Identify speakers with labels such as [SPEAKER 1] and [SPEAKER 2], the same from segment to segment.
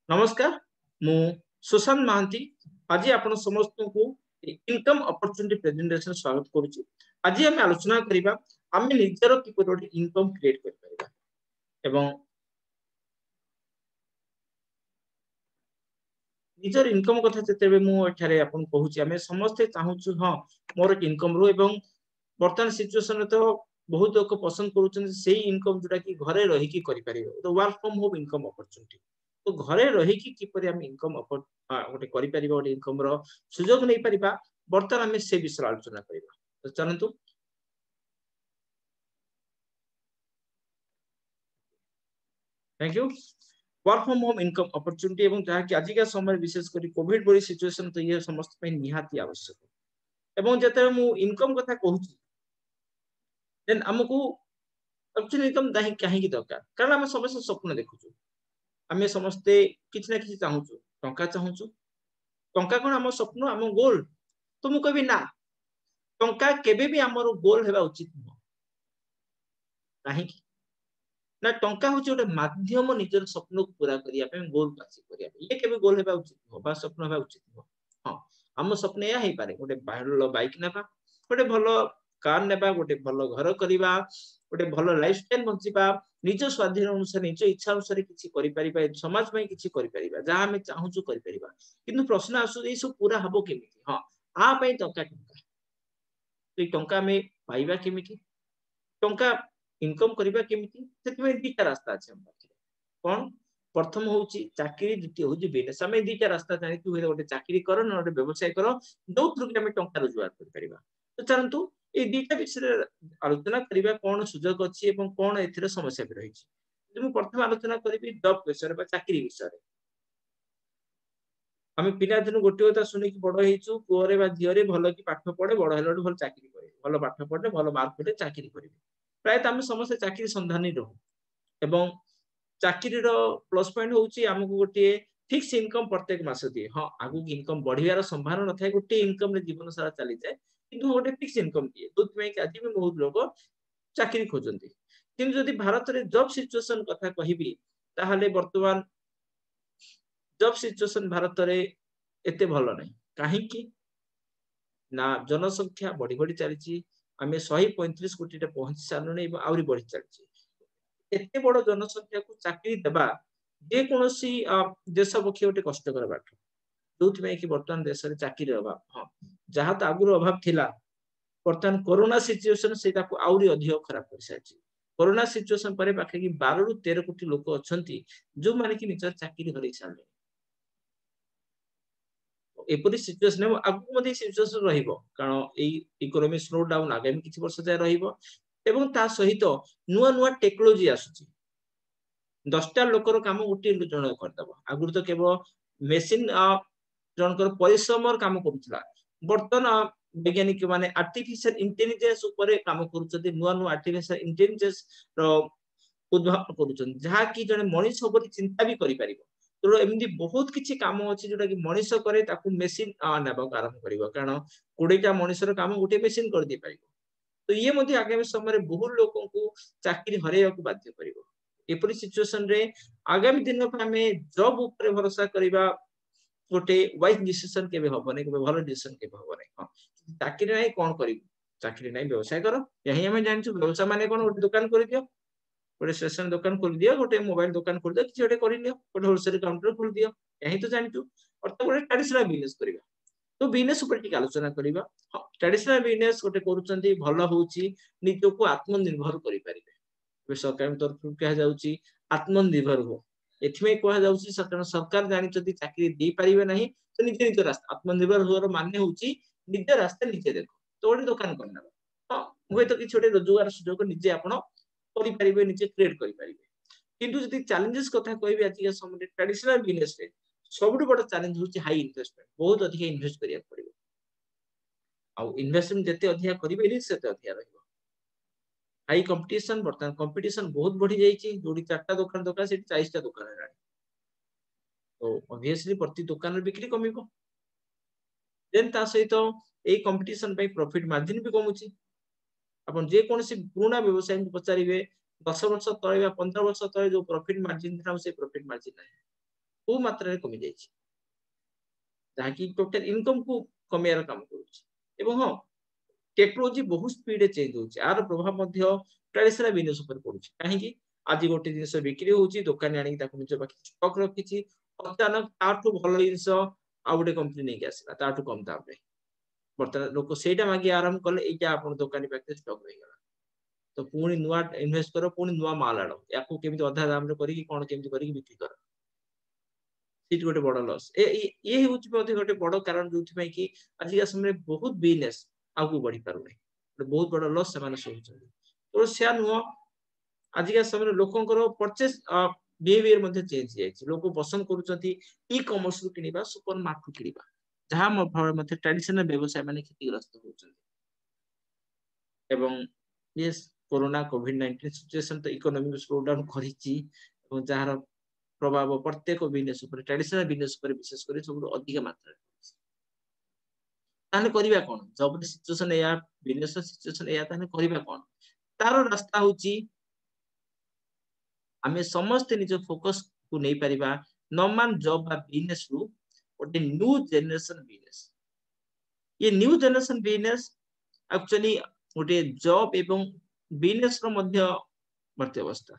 [SPEAKER 1] नमस्कार मु सुशांत महांती आज आपण समस्त को इनकम अपॉर्चुनिटी प्रेजेंटेशन स्वागत करूची। आज हम आलोचना करिबा आमे निजर किपरि इनकम क्रिएट कर परिबा एवं निजर इनकम कथा जतेबे मु एठारे आपण कहूची आमे समस्त चाहूछु हां मोर इनकम रो एवं वर्तमान सिचुएशन तो बहुत लोग पसंद करूछन सेही इनकम जोटा कि घरे रही की करि परिबो तो work from home income opportunity तो घरे रही की किपरि हम इनकम गोटे करि परिबा गोटे इनकम रो सुयोग नै परिबा वर्तमान हम से विषय आलोचना करिबा। तो चलंतु thank you. Work from home income opportunity एवं जहा कि आज का समय विशेष करी कोविड बड़ी सिचुएशन तो ये समस्त पे निहाती आवश्यक एवं जते मु इनकम कथा कहूची देन हमकू एक्चुअली इनकम दाही काहे की दरकार कारण हम समस्त स्वप्न देखुछु आमे समस्ते किछ ना किछ चाहूछु टंका चाहूछु टंका कोन हम स्वप्न हम गोल तो मु कहबी ना टंका केबे भी हमर गोल हेबा उचित न काहे की ना टंका होची गोटे माध्यम निजर स्वप्न को पूरा करिया पे गोल हासिल करिया पे ये केबे गोल हेबा उचित न बा स्वप्न हेबा उचित न। हां हम स्वप्न या हे पारे गोटे बाहर बाइक नेबा गोटे भलो कार नेबा गोटे भलो घर करिबा गोटे भलो लाइफस्टाइल बंचिबा निज स्वाधीन अनुसार निज इच्छा अनुसार किछि करि परिबा समाज में किछि करि परिबा जहा हम चाहूछु करि परिबा किंतु प्रश्न आसु ए सब पूरा हबो केमिति। हां आ पई टंका तो टंका में पाइबा केमिति टंका इनकम करिबा केमिति सेतमे दीटा रास्ता अछि हम पाखरे कोन प्रथम होउची चाकरी द्वितीय होउची बिजनेस हम दीटा रास्ता जानि तू गोटे चाकरी करो न गोटे व्यवसाय करो जो थ्रू के हम टंका रोजगार कर परिबा। तो चलंतु ए दीटा विषय आलोचना करिबा कोन सुयोग अछि एवं कोन एथिरे समस्या भी रही छी। मु प्रथम आलोचना करिबी जॉब विषय बा चाकरी विषय आमे पिला दिन गोटे कथा सुनि कि बड़ हेचु पुअरे बा झियरे भलो कि पाठ पढे बड़ हेलड भलो चाकरी करे भलो पाठ पढे भलो मार्क पढे चाकरी करे प्राय त हम समस्त चाकरी संधानी रहू एवं चाकरी रो प्लस पॉइंट होउची हमकु गोटे फिक्स इनकम प्रत्येक मास दिए। हां आगु इनकम बढ़ियार संभावना न थाए गोटे इनकम रे जीवन सारा चली जाए किंतु गोटे फिक्स इनकम दिए दुत में कि आज भी बहुत लोग चाकरी खोजंती किंतु जदि भारत रे जॉब सिचुएशन कथा कहिबी ताहाले वर्तमान जॉब सिचुएशन भारत रे एते भलो नै काहे की ना जनसंख्या बढ़ी बढ़ी चली आमे 135 कोटी रे पहुंच सारनु नै आउरी बढ़ी चली एते बड़ जनसंख्या को चाकरी देबा जे कोनोसी देश पक्षी गोटे कष्टकर बाट जोथि में कि वर्तमान देश रे चाकरी अभाव। हां जहा त आगुर अभाव थिला वर्तमान कोरोना सिचुएशन सेटा को आउरी अधिक खराब कर साची कोरोना सिचुएशन परे पाखे कि 12 रु 13 कोटी लोक अछंती जो माने कि निजर चाकरी हरै साले एपरि सिचुएशन आगु मध्ये सिचुएशन रहिबो कारण एई इकोनॉमी स्लो डाउन आगामी किछि वर्ष जाय रहिबो एवं ता सहित नुआ नुआ टेक्नोलॉजी आसुची 10टा लोकर काम गोटे जण करदबो आगु तो केवल मेसिन जनकर परिश्रमर काम करूतला वर्तमान वैज्ञानिक माने आर्टिफिशियल इंटेलिजेंस ऊपर काम करूछथि नुआ नुआ आर्टिफिशियल इंटेलिजेंस रो उद्भावन करूछन जहा कि जने मनीष होबरी चिंता भी करि परिबो तो एमदी बहुत किछि काम अछि जोटा कि मनीष करे ताकू मेसिन नेबा आरंभ करिवो कारण 20टा मनीषर काम गोटे मेसिन कर दे परिबो तो ये मध्ये आगामी समय रे बहुत लोगों को चाकरी हरेया को बाध्य करिवो एपरि सिचुएशन रे आगामी दिन पे हमें जॉब ऊपर भरोसा करिबा गोटे वाइज डिसीजन केबे हबो नै केबे भलो डिसीजन केबे हबो नै। हां चाकरी नै कोन करिवो चाकरी नै व्यवसाय करो यही हमें जानछु व्यवसाय माने कोन गोटे दुकान करि दियो गोटे स्टेशन दुकान खोल दियो गोटे मोबाइल दुकान खोल दियो किछि गोटे करि लियो गोटे होलसेल काउंटर खोल दियो यही तो जानछु अर्थ गोटे ट्रेडिशनल बिजनेस करिबा तो बिजनेस ऊपर टिक आलोचना करिबा। हां ट्रेडिशनल बिजनेस गोटे करूचंती भलो होउची निजको आत्मनिर्भर करि परिबे सरकार तरफ कहा जाउची आत्मनिर्भर हो एथिमे कहा जाउची सरकार जानि जदि चाकरी दे परिबे नाही तो निजे निज रास्ता आत्मनिर्भर होर माने होउची निज रास्ता निजे देखो तो गोटे दुकान करना। हां होय तो किछि गोटे रोजगार सुयोग निजे आपण करि परिबे निजे क्रिएट करि परिबे किंतु जदि चैलेंजेस कथा कहबे आज के समय ट्रेडिशनल बिजनेस रे सबुठ बड़ चैलेंज होची हाई इन्वेस्टमेंट बहुत अधिक इन्वेस्ट करिया पड़िबो आ इन्वेस्टमेंट जते अधिक करिबे रिस्क सेते अधिक रहइबो हाई कंपटीशन बर्तमान कंपटीशन बहुत बढ़ी जाइए जोड़ी 4टा दुकान दरकार से 40टा दुकान है तो ऑब्वियसली प्रति दुकान बिक्री कमिबो देन ता सहित ए कंपटीशन पे प्रॉफिट मार्जिन भी कमुची अपन जे कोनसी पुराना व्यवसाय को पचारिबे 10 वर्ष तळे या 15 वर्ष तळे जो प्रॉफिट मार्जिन था से प्रॉफिट मार्जिन नाही को मात्रा रे कमी जायछि ताकि टोटल इनकम को कमियार काम करूछि एवं हां टेक्नोलॉजी बहुत स्पीड रे चेंज होछि आर प्रभाव मध्य ट्रेडिशनल बिजनेस ऊपर पडुछि काहे कि आज गोटे जिनिस बिक्री होछि दुकान आनी ताको निज बाकी स्टॉक रखिछि अचानक ताठू भलो जिनिस आ गोटे कंपनी नै के आसिला ताठू कम दाम रे बर्तमान लोक सेटा मागी आरंभ कले एटा आपन दुकानी पाखे स्टॉक रहि गला तो पुणी नुआ इन्वेस्ट करो पुणी नुआ माल आड़ो याकू केमिति अधा दाम रे करी कोन केमिति करी बिक्री करो सीट गोटे बड़ लॉस ये होची मध्ये गोटे बड़ कारण जोथि पई कि आज समय बहुत बिजनेस आगु बढ़ी पारु नै बहुत बड़ लॉस से माने सोचुछन तो से नुआ आज समय लोकंकर परचेस बिहेवियर मध्ये चेंज जायछि लोक पसंद करूछथि ई कॉमर्स रु किनिबा सुपर मार्केट किनिबा जहां मध्ये ट्रेडिशनल व्यवसाय माने क्षतिग्रस्त होछन एवं यस कोरोना कोविड-19 सिचुएशन तो इकोनॉमिक स्लो डाउन करिछि एवं जहार प्रभाव प्रत्येक बिजनेस ऊपर ट्रेडिशनल बिजनेस ऊपर विशेष करी सब अधिक मात्रा ताने करिबा कोन जब सिचुएशन या बिजनेस सिचुएशन या ताने करिबा कोन तार रास्ता होची आमे समस्त निज फोकस को नै परिबा नॉर्मल जॉब बा बिजनेस रु ओटे न्यू जनरेशन बिजनेस ये न्यू जनरेशन बिजनेस एक्चुअली ओटे जॉब एवं बिजनेस रो मध्य वर्ती अवस्था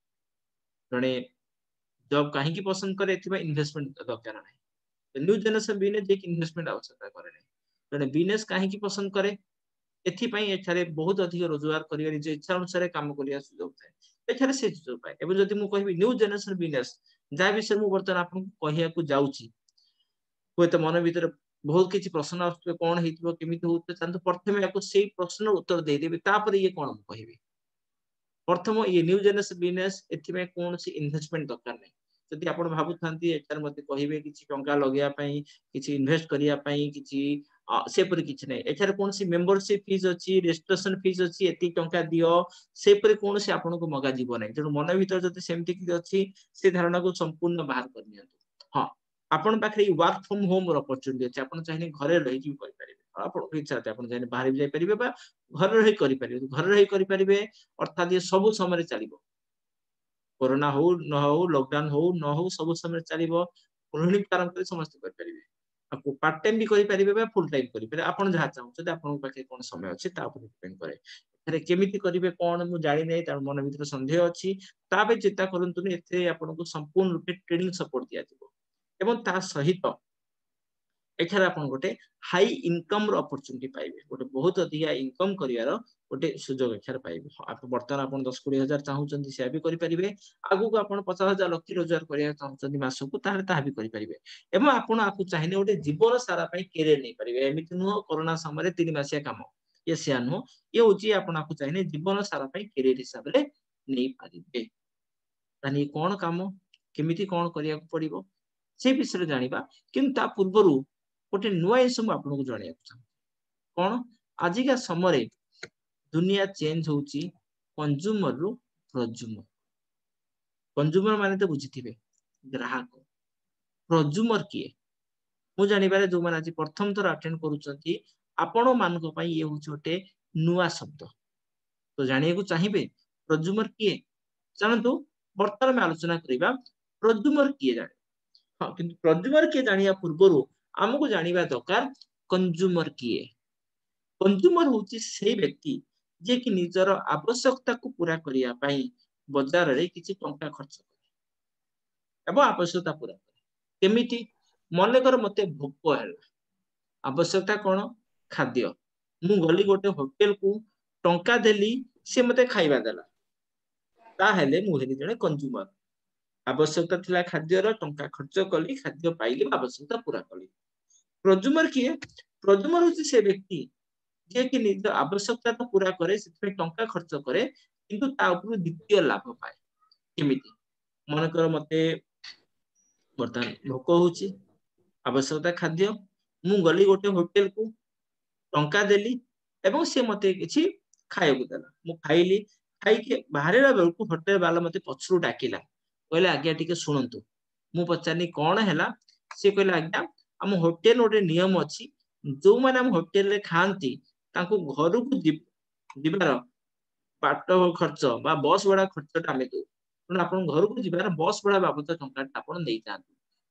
[SPEAKER 1] जणे जॉब काहे की पसंद करे एथिबा इन्वेस्टमेंट दरकार नै न्यू जनरेशन बिजनेस जे इन्वेस्टमेंट आवश्यकता करे नै जणे बिजनेस काहे की पसंद करे एथि पई एठारे बहुत अधिक रोजगार करिया निज इच्छा अनुसार काम करिया सुयोग थाए एठारे से सुयोग पाए एबे जदि मु कहिबी न्यू जनरेशन बिजनेस जा विषय मु वर्तमान आपन कहिया को जाउची होय त मन भीतर बहुत किछि प्रश्न आस्तबे कोन हेतिबो केमिति होते तांतो प्रथमे याको सेही प्रश्न उत्तर देई देबे तापर ये कोन कहिबी प्रथम ये न्यू जनरेशन बिजनेस एथि में कोनसी इन्वेस्टमेंट दरकार नै जदि आपण भाबुथांती एटार मते कहिबे किछि टंका लगेया पई किछि इन्वेस्ट करिया पई किछि से पर किछि नै एटार कोनसी मेंबरशिप फीस अछि रजिस्ट्रेशन फीस अछि एति टंका दियो से पर कोनसी आपण को मगा जीव नै जण मन भीतर जदि सेमति कि अछि से धारणा को संपूर्ण बाहर कर नियंतु हां आपण पाखरे वर्क फ्रॉम होम रो अपॉर्चुनिटी अछि आपण चाहे घरे रहि कि करि परिबे आपण इच्छा अछि आपण चाहे बाहर भी जाय परिबे बा घर रहि करि परिबे घर रहि करि परिबे अर्थात ये सब समय चलिबो कोरोना हो न हो लॉकडाउन हो न हो सब समय चलिबो गृहिणी काम कर समस्त कर परिबे आपको पार्ट टाइम भी करि परिबे बा फुल टाइम करि परिबे आपण जहा चाहू छथि आपण पाखे कोन समय अछि ता पर डिपेंड करे एरे केमिति करिवे कोन मु जानि नै तार मन भीतर संदेह अछि ताबे चिंता करंतु नै एते आपण को संपूर्ण रूपे ट्रेनिंग सपोर्ट दिया जिवो एवं ता सहित एठारे आपण गोटे हाई इनकम रो अपॉर्चुनिटी पाइबे गोटे बहुत अधिक इनकम करियार गोटे सुजोग एठारे पाइबे आप वर्तमान आपण 10-20 हजार चाहू छथि से भी करि परिबे आगु को आपण 50 हजार लक्ष्य रोजगार करिया चाहू छथि मासो को तारे ता भी करि परिबे एवं आपण आकु चाहिने गोटे जीवन सारा पई कैरियर नै परिबे एमिति नो कोरोना समय 3 मासिया काम ये से नो ये होची आपण आकु चाहिने जीवन सारा पई कैरियर हिसाब रे नै परिबे तानी कोन काम केमिति कोन करिया पड़िबो से विषय जानिबा किंतु ता पूर्वरु गोटे नुआ इनसम आपण को जणिया कोन आजिका समय दुनिया चेंज होची कंज्यूमर रु कंज्यूमर माने तो बुझिथिबे ग्राहक प्रोज्यूमर किए मु जानिबारे जो माने आज प्रथम थर अटेंड करूचंती आपण मान को पई ये होची गोटे नुआ शब्द तो जानिया को चाहिबे प्रोज्यूमर किए जानतु वर्तमान में आलोचना करिबा प्रोज्यूमर किए जाने हां किंतु प्रोज्यूमर किए जानिया पूर्वरु हमको जानिबा दरकार कंज्यूमर किए कंज्यूमर होची से व्यक्ति जे कि निजर आवश्यकता को पूरा करिया पई बाजार रे किछि टंका खर्च करे एवं आवश्यकता पूरा करे केमिति मने कर मते भोक हैला आवश्यकता कोन खाद्य मु गली गोटे होटल को टंका देली से मते खाइबा देला ता हेले मु हेली जने कंज्यूमर आवश्यकता थिला खाद्य रो टंका खर्च कली खाद्य पाइली आवश्यकता पूरा कली प्रोज्यूमर किए प्रोज्यूमर होची से व्यक्ति जे कि निज आवश्यकता तो पूरा करे से टंका खर्च करे किंतु ता ऊपर द्वितीय लाभ पाए केमिति मन कर मते वर्तमान भोक होची आवश्यकता खाद्य मु गली गोटे होटल को टंका देली एवं से मते किछि खाय को देला मु खाइली खाइ के बाहरेला बेल को होटल वाला मते पछरु डाकिला कहले आज्ञा टिके सुनंतु मु पचारनी कोन हैला से कहले आज्ञा हम होटल ओटे नियम अछि जो माने हम होटल रे खांती ताको घर को दिबार बाट खर्च बा बस भाड़ा खर्च ता आमे दो आपण घर को जिबार बस भाड़ा बाबत टंका आपण नै जान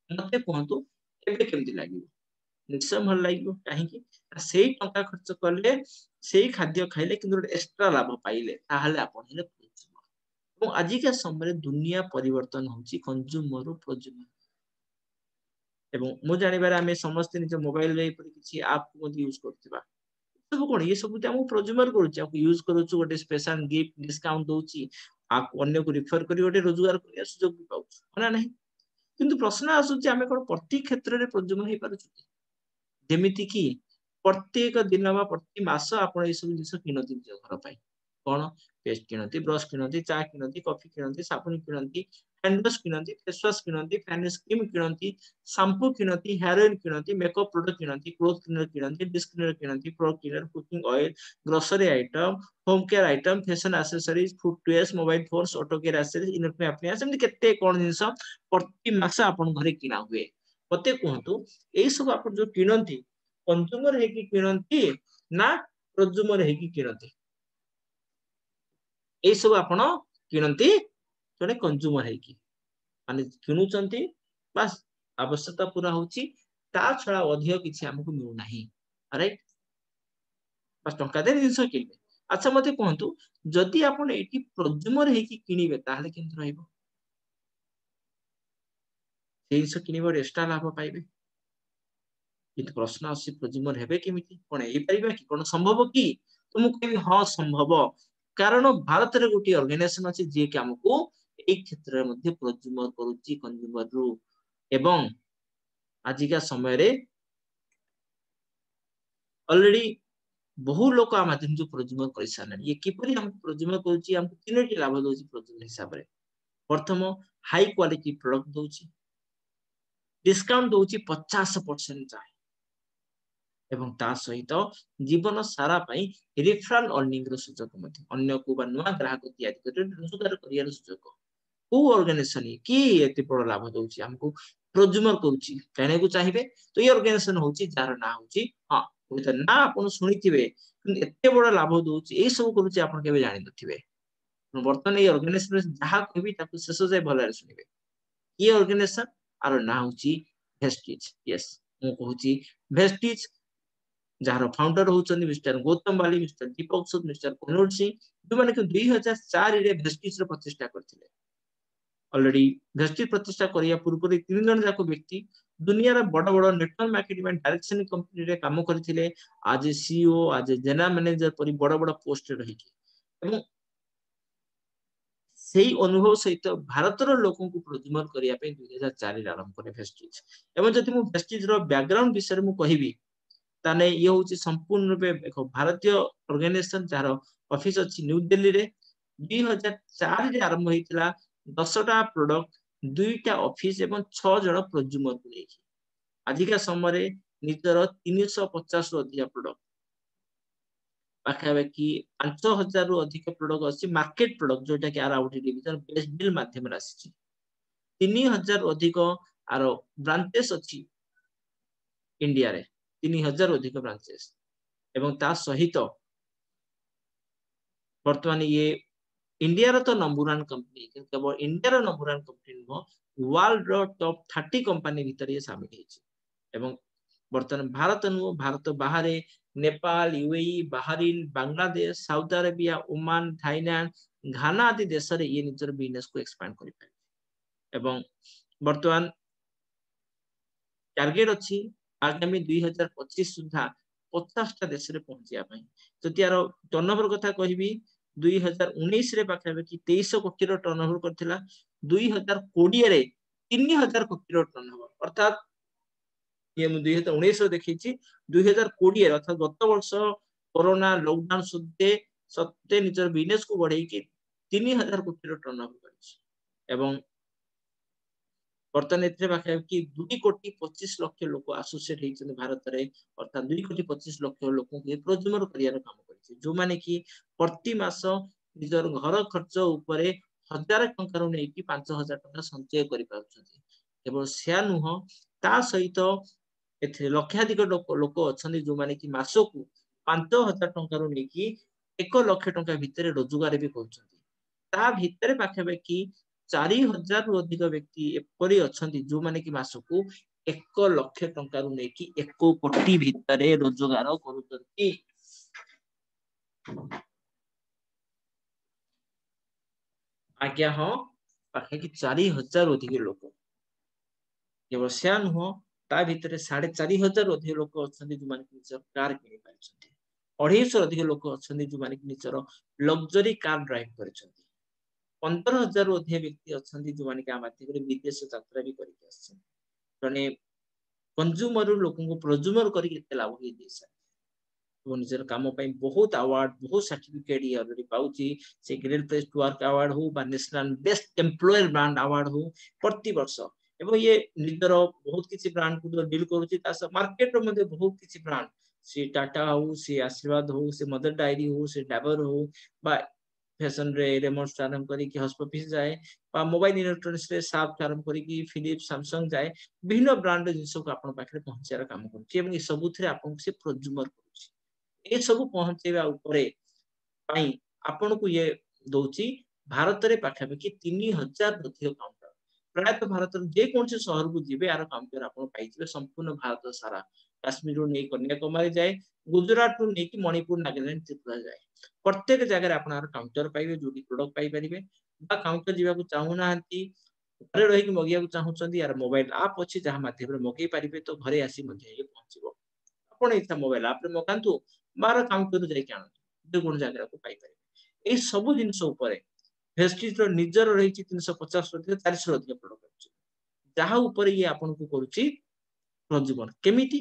[SPEAKER 1] मते कहतु एबे केमति लागिवो निश्चय भल लागिवो काहेकि सेई टंका खर्च करले सेई खाद्य खाइले किंतु एक्स्ट्रा लाभ पाइले ताहाले आपण हेले कंज्यूमर आज के समय दुनिया परिवर्तन होची कंज्यूमर रु प्रोज्यूमर एवं मु जानिबार आमे समस्त निज मोबाइल रे किछि ऐप को यूज करथिबा सब कोन ये सब हम प्रोज्यूमर करूची आपको यूज करूछु गोटे स्पेशल गिफ्ट डिस्काउंट दोची आप अन्य को रिफर करी गोटे रोजगार करिया सुयोग भी पाउछु ना नहीं किंतु प्रश्न आसुची आमे कोन प्रति क्षेत्र रे प्रोज्यूमर हे पारुछु जेमिति की प्रत्येक दिन बा प्रति मास आपण ए सब जिंस किनती घर पाई कोन पेस्ट किनती ब्रश किनती चा किनती कॉफी किनती साबुन किनती हैंड वॉश किनती फेस वॉश किनती फैनिश क्रीम किनती शैम्पू किनती हेयर ऑयल किनती मेकअप प्रोडक्ट किनती क्लोथ क्लीनर किनती डिश क्लीनर किनती floor cleaner cooking oil grocery item home care item fashion accessories footwears mobile phones auto care accessories electronic appliance एमति केते कोन जिंस प्रति मास आपण घरे किना हुए मते कहतु एई सब आपण जो किनती कंज्यूमर है कि किनती ना प्रोज्यूमर है कि किनती ए सब आपण किनती जने कंज्यूमर है कि माने किनुचंती बस आवश्यकता पूरा होची ता छडा अधिक किछि हमकु मिलु नाही राइट बस टंका दे जिंस किनबे अच्छा मते कहंतु जदि आपण एटी प्रोज्यूमर है कि किनिबे ताहले किंतु रहइबो जिंस किनिबो एक्स्ट्रा लाभ पाइबे किंतु प्रश्न आसी प्रोज्यूमर हेबे केमिति कोन एई परिबा कि कोन संभव कि तुम कहबी हां संभव कारण भारत रे गोटी ऑर्गेनाइजेशन अछि जे कि हमकु एई क्षेत्र मध्ये प्रोज्यूमर करूची कंज्यूमर रु एवं आजिका समय रे ऑलरेडी बहु लोक आ माध्यम जो प्रोज्यूमर कर सारन ये किपरि हम प्रोज्यूमर करूची हमकु तीनोटी लाभ दोची प्रोज्यूमर हिसाब रे प्रथम हाई क्वालिटी प्रोडक्ट दोची डिस्काउंट दोची 50% चाहे एवं ता सहित जीवन सारा पई रेफरल अर्निंग रो सुजोग मध्ये अन्य को बा नुवा ग्राहक तैयारी कर रोजगार करियार सुजोग को ऑर्गेनाइजेशन की एते बड़ लाभ दोची हमकु प्रोज्यूमर करूची कहने को चाहिबे तो ये ऑर्गेनाइजेशन होची जार ना होची हां तो ना आपण सुनिथिबे एते बड़ लाभ दोची ए सब करूची आपण केबे जानि नथिबे वर्तमान ये ऑर्गेनाइजेशन जहा कहबी ताकु शेष जाय भलरे सुनिबे ये ऑर्गेनाइजेशन आरो ना होची वेस्टिज यस मु कहूची वेस्टिज जार फाउंडर होचनी mister Gautam Bali mister Deepak Sood mister कनोड सिंह जो माने 2004 रे वेस्टिज रो प्रतिष्ठा करथिले ऑलरेडी वेस्टिज प्रतिष्ठा करिया पूर्व रे तीन जन जाको व्यक्ति दुनिया रे बड़ बड़ नेटवर्क मार्केटिंग डायरेक्शन कंपनी रे काम करथिले आज सीईओ आज जनरल मैनेजर परि बड़ बड़ पोस्ट रे रही एवं सेही अनुभव सहित भारतर लोकों को प्रोज्यूमर करिया पे 2004 रे आरंभ करे वेस्टिज एवं जति मु वेस्टिज रो बैकग्राउंड विषय मु कहिबी ताने ये होची संपूर्ण रूपे देखो भारतीय ऑर्गेनाइजेशन जार ऑफिस अछि न्यू दिल्ली रे 2004 रे आरंभ होइतिला 10 टा प्रोडक्ट 2 टा ऑफिस एवं 6 जण प्रोज्यूमर को लेकी आजिका समय रे नितर 350 रु अधिक प्रोडक्ट पाखा कि 5000 रु अधिक प्रोडक्ट अछि मार्केट प्रोडक्ट जोटा कि आर आउट डिवीजन बेस्ट डील माध्यम रे आछि 3000 रु अधिक आरो ब्रांचेस अछि इंडिया रे 3000 अधिक ब्रांचेस एवं ता सहित वर्तमान ये इंडिया रो तो नंबर 1 कंपनी केवल इंडिया रो नंबर 1 कंपनी नो वर्ल्ड रो टॉप 30 कंपनी भीतर ये शामिल हेछि एवं वर्तमान भारत नु भारत बाहर Nepal UAE Bahrain Bangladesh South Arabia Oman Thailand Ghana आदि देश रे ये निजर बिजनेस को एक्सपांड करि पाए एवं वर्तमान टार्गेट अछि आगामी 2025 सुधा 50 टा देश रे पहुंचिया पई जति यार टर्नओवर कथा कहिबी 2019 रे पाखे कि 23 कोटी रो टर्नओवर करथिला 2020 रे 3000 कोटी रो टर्नओवर अर्थात ये मु 2019 रो देखिछि 2020 अर्थात गत वर्ष कोरोना लॉकडाउन सत्ते निजर बिजनेस को बढ़ाई कि 3000 कोटी रो टर्नओवर करछि एवं वर्तमान एथे पाखे कि 2 कोटी 25 लाख लोक एसोसिएट हेचन भारत रे अर्थात 2 कोटी 25 लाख लोक के प्रोज्यूमर करियर काम करछि जो माने कि प्रति मास निजर घर खर्च ऊपरे 1000 टंका रो नै कि 5000 टंका संचय करि पाउछथि केवल सेया नुह ता सहित एथे लक्षाधिक लोक अछन जो माने कि मासकु 5000 टंका रो नै कि 1 लाख टंका भितरे रोजगार भी करछथि ता भितरे पाखे कि 4000 रु अधिक व्यक्ति एपरी अछंती जो माने कि मासकू 1 लाख टंका रु नेकी 1 कोटी भितरे रोजगार करूछंती। आज्ञा हाँ पाखे कि 4000 अधिक लोक केवल से नुह ता भितर 4500 अधिक लोक अछंती जो माने कि निजर कार किनि पाइछंती। 250 अधिक लोक अछंती जो माने कि निजर लग्जरी कार ड्राइव करछंती। 15000 अधिक व्यक्ति अछंती जो माने कि आ माध्यम विदेश यात्रा भी करके आछन। जने कंज्यूमर लोकन को प्रोज्यूमर करी केते लाभ ही देसा। वो निजर काम पई बहुत अवार्ड बहुत सर्टिफिकेट ये ऑलरेडी पाउची। से great place to work award हो बा national best employer brand award हो प्रति वर्ष एवं ये निजर बहुत किसी ब्रांड को डील करूची तास मार्केट रो मध्ये बहुत किसी ब्रांड से टाटा हो से आशीर्वाद हो से मदर डायरी हो से डाबर हो बा फैशन रे रेमोट आरंभ करी कि हॉस्पिटल जाए बा मोबाइल इलेक्ट्रॉनिक्स रे साफ आरंभ करी कि फिलिप्स सैमसंग जाए विभिन्न ब्रांड जिंस को आपन पाखरे पहुंचार काम करूची एवं ई सबुथरे आपन से प्रोज्यूमर करूची। ए सब पहुंचेबा उपरे पाई आपन को ये दोची भारत रे पाखापाखि 3000 अधिक काउंटर प्रायतः भारत जे कौन से शहर को जीवे यार काउंटर आपन पाइजिबे संपूर्ण भारत सारा काश्मीर रो नै कन्याकुमारी जाए गुजरात रो नै कि मणिपुर नागालैंड त्रिपुरा जाए प्रत्येक जगह रे आपन यार काउंटर पाइबे जोडी प्रोडक्ट पाइ परिबे बा काउंटर जीवा को चाहू नाहंती घरे रही कि मगिया को चाहूचंदी यार मोबाइल ऐप अछि जहा माध्यम रे मगै परिबे तो घरे आसी मध्ये ये पहुंचीबो। आपण इच्छा मोबाइल ऐप रे मगांतु 12 काउंटर जाई कान दे गुण जगह को पाइ परिबे। ए सब जिंस ऊपर वेस्टिज रो निजर रही 350 अधिक 400 अधिक प्रोडक्ट अछि जहा ऊपर ये आपन को करूची प्रोज्यूमर केमिति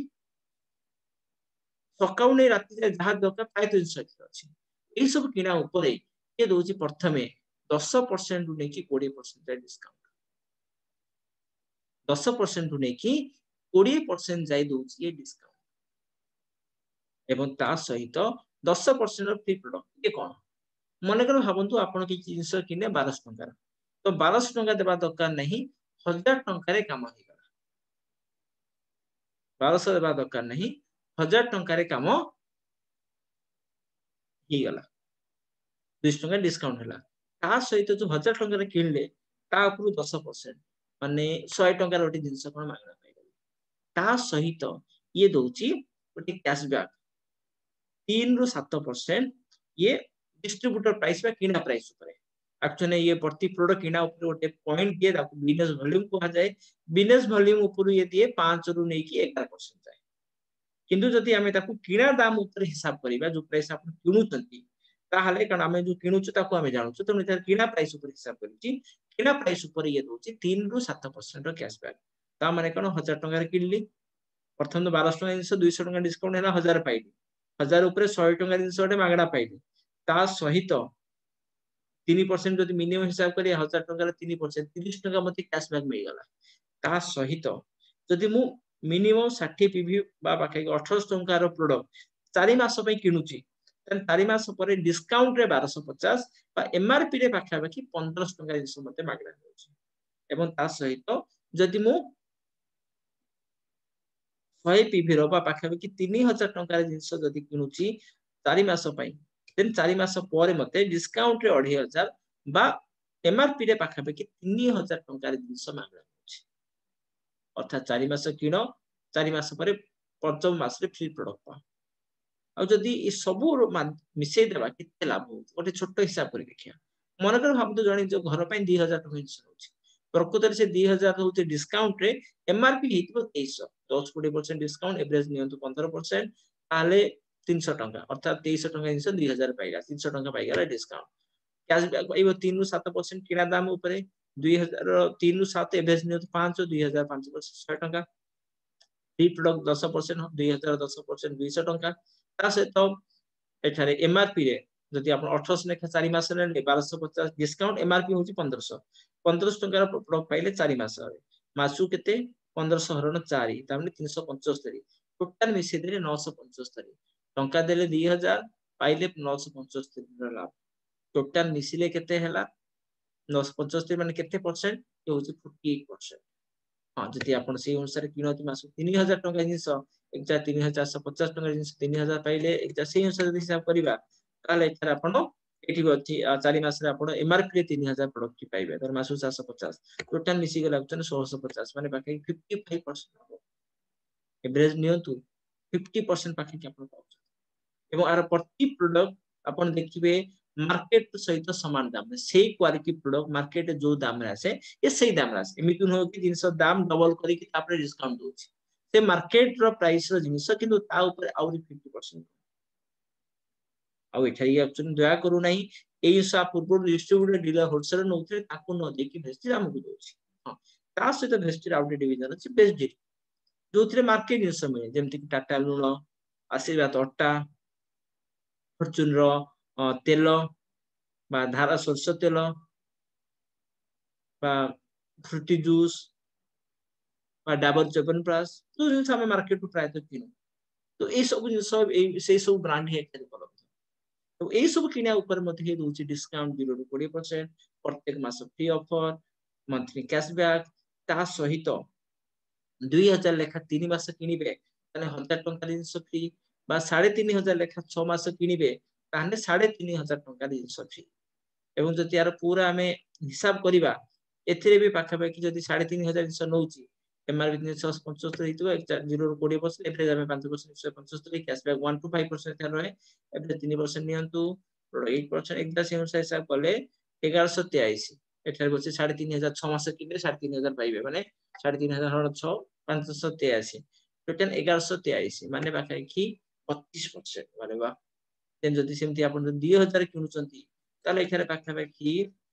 [SPEAKER 1] सकाउ नै राति जे जहा दरकार प्राय 300 अछि। ए सब किना ऊपर ये दोची प्रथमे 10% रु नै कि 20% डिस्काउंट 10% रु नै कि 20% जाई दोची ये डिस्काउंट एवं ता सहित 10% फ्री प्रोडक्ट ये कोन मन कर भाबंतु आपण कि जिंस किने 1200 टंका तो 1200 टंका देबा दरकार नहीं 1000 टंका रे काम हो गला 1200 देबा दरकार नहीं 1000 टंका रे काम ही गला 20 टंका डिस्काउंट हला ता सहित जो 1000 टंका रे किनले ता ऊपर 10% माने 100 टंका रे जिंस कोन मागना पाइ ता सहित ये दोची ओटी कैशबैक 3 रु 7% ये डिस्ट्रीब्यूटर प्राइस बा किना प्राइस ऊपर एक्चुअली ये प्रति प्रोडक्ट किना ऊपर ओटे पॉइंट दिए ताको बिजनेस वॉल्यूम को जाए बिजनेस वॉल्यूम ऊपर ये दिए 5 रु नै कि 11% जाए किंतु जदि हमें ताको किना दाम ऊपर हिसाब करिबा जो प्राइस आपण किनुचंती ताहाले कारण हमें जो किनुच ताको हमें जानू तो नितर किना प्राइस ऊपर हिसाब करिची किना प्राइस ऊपर ये दोची 3 रु 7% रो कैशबैक ता माने कोन 1000 टंका रे किनली प्रथम 1200 टंका जिंस 200 टंका डिस्काउंट हैला 1000 पाइली 1000 ऊपर 100 टंका जिंस ओटे मागणा पाइली ता सहित 3% जदि मिनिमम हिसाब करी 1000 टंका 3% 30 टंका मते कैशबैक मिल गला ता सहित जदि मु मिनिमम 60 पीवी बा बाकी 18 टंका रो प्रोडक्ट 4 मास पई किनुची तन 4 मास परे डिस्काउंट रे 1250 बा एमआरपी रे बाखा बाकी 1500 टंका जिंस मते मागणा होची एवं ता सहित जदि मु 100 पीवी रो बा बाखा बाकी 3000 टंका जिंस जदि किनुची 4 मास पई देन 4 मास परे मते डिस्काउंट रे 2500 बा एमआरपी रे पाखा पे 3000 टंका रे जिंस मागला होची अर्थात 4 मास किनो 4 मास परे 5 मास रे फ्री प्रोडक्ट पा आ जदी ई सब मिसै देबा किते लाभ हो ओटे छोटो हिसाब करी देखिया मन कर भाबतो जणी जो घर पे 2000 टंका जिंस होची प्रकृत रे से 2000 होते डिस्काउंट रे एमआरपी हितबो 2300 10-20% डिस्काउंट एवरेज नियंतु 15% ताले 300 टंका अर्थात 2300 टंका जिंस 2000 पाइला 300 टंका पाइला डिस्काउंट कैशबैक पाइबो 3 रु 7% किना दाम ऊपर 2000 3 रु 7 एवरेज नियंतु 5 2000 5% 100 टंका फ्री प्रोडक्ट 10% 2000 10% 200 टंका ता से तो एठारे एमआरपी रे जदि आपण 1800 लेखा 4 मास रे 1250 डिस्काउंट एमआरपी होची 1500 टंका रो प्रोडक्ट पाइले 4 मास रे मासु केते 1500 हरण 4 ता माने 375 टोटल मिसे दे 975 टंका देले 2000 पाइले 975 रो लाभ टोटल मिसिले केते हला 975 माने केते परसेंट ये होची 48%। हां जति आपण से अनुसार किनोती मासु 3000 टंका जिंस एकजा 3450 टंका जिंस 3000 पाइले एकजा से अनुसार हिसाब करिबा ताले एथरा आपण एठी अछि 4 मास रे आपण एमआरपी रे 3000 प्रोडक्ट पाइबे तर मासु 750 टोटल मिसी गेला अछि 1650 माने बाकी 55% हो एवरेज नियंतु 50% पाखि के आपण पाउ एवं आर प्रति प्रोडक्ट आपण देखिबे मार्केट सहित समान दाम रे सेही क्वालिटी प्रोडक्ट मार्केट जो दाम रे आसे ये सेही दाम रे आसे एमितु न हो कि जिंस दाम डबल करी कि तापर डिस्काउंट दोछि से मार्केट रो प्राइस रो जिंस किंतु ता ऊपर आउरी 50% आउ एठाई ऑप्शन दया करू नाही एई सा पूर्व डिस्ट्रीब्यूटर डीलर होलसेलर नउथे ताकू न देखि भेस्टी हमकु दोछि हां ता सहित भेस्टी आउट डिवीजन अछि बेस्ड जोथिरे मार्केट जिंस मिले जेमति कि टाटा लूण आशीर्वाद अट्टा फॉर्च्यून रो तेल बा धारा सरसो तेल बा फ्रूटी जूस बा डाबर च्यवनप्राश तो जिंस हम मार्केट रो प्राय तो किनु तो ए सब जिंस से सब ब्रांड हे एथरे उपलब्ध तो ए सब किनिया ऊपर मते हे दोछि डिस्काउंट 0 ରୁ 20% प्रत्येक मास फ्री ऑफर मंथली कैशबैक ता सहित 2000 लेखा 3 मास किनिबे ताने 1000 टंका जिंस फ्री बा 3500 लेखा 6 मास किनिबे ताने 3500 टंका जिंस फ्री एवं जति यार पूरा हमें हिसाब करिबा एथिरे भी पाखा पाखि जति 3500 जिंस नउची एमआरपी जिंस 75 हेतु 0 ରୁ 20% एवरेज हमें 5% 175 कैशबैक 1 to 5% था रहे एवरेज 3% नियंतु 8% एकदा से हिसाब कले 1183 एठार बसे 3500 6 मास किने 3500 पाइबे माने 3500 6 583 टोटल 1183 माने बाकी कि 25% माने बा देन जति सेमति आपण 2000 किनुचंती ताले एखारे पाखा पाखि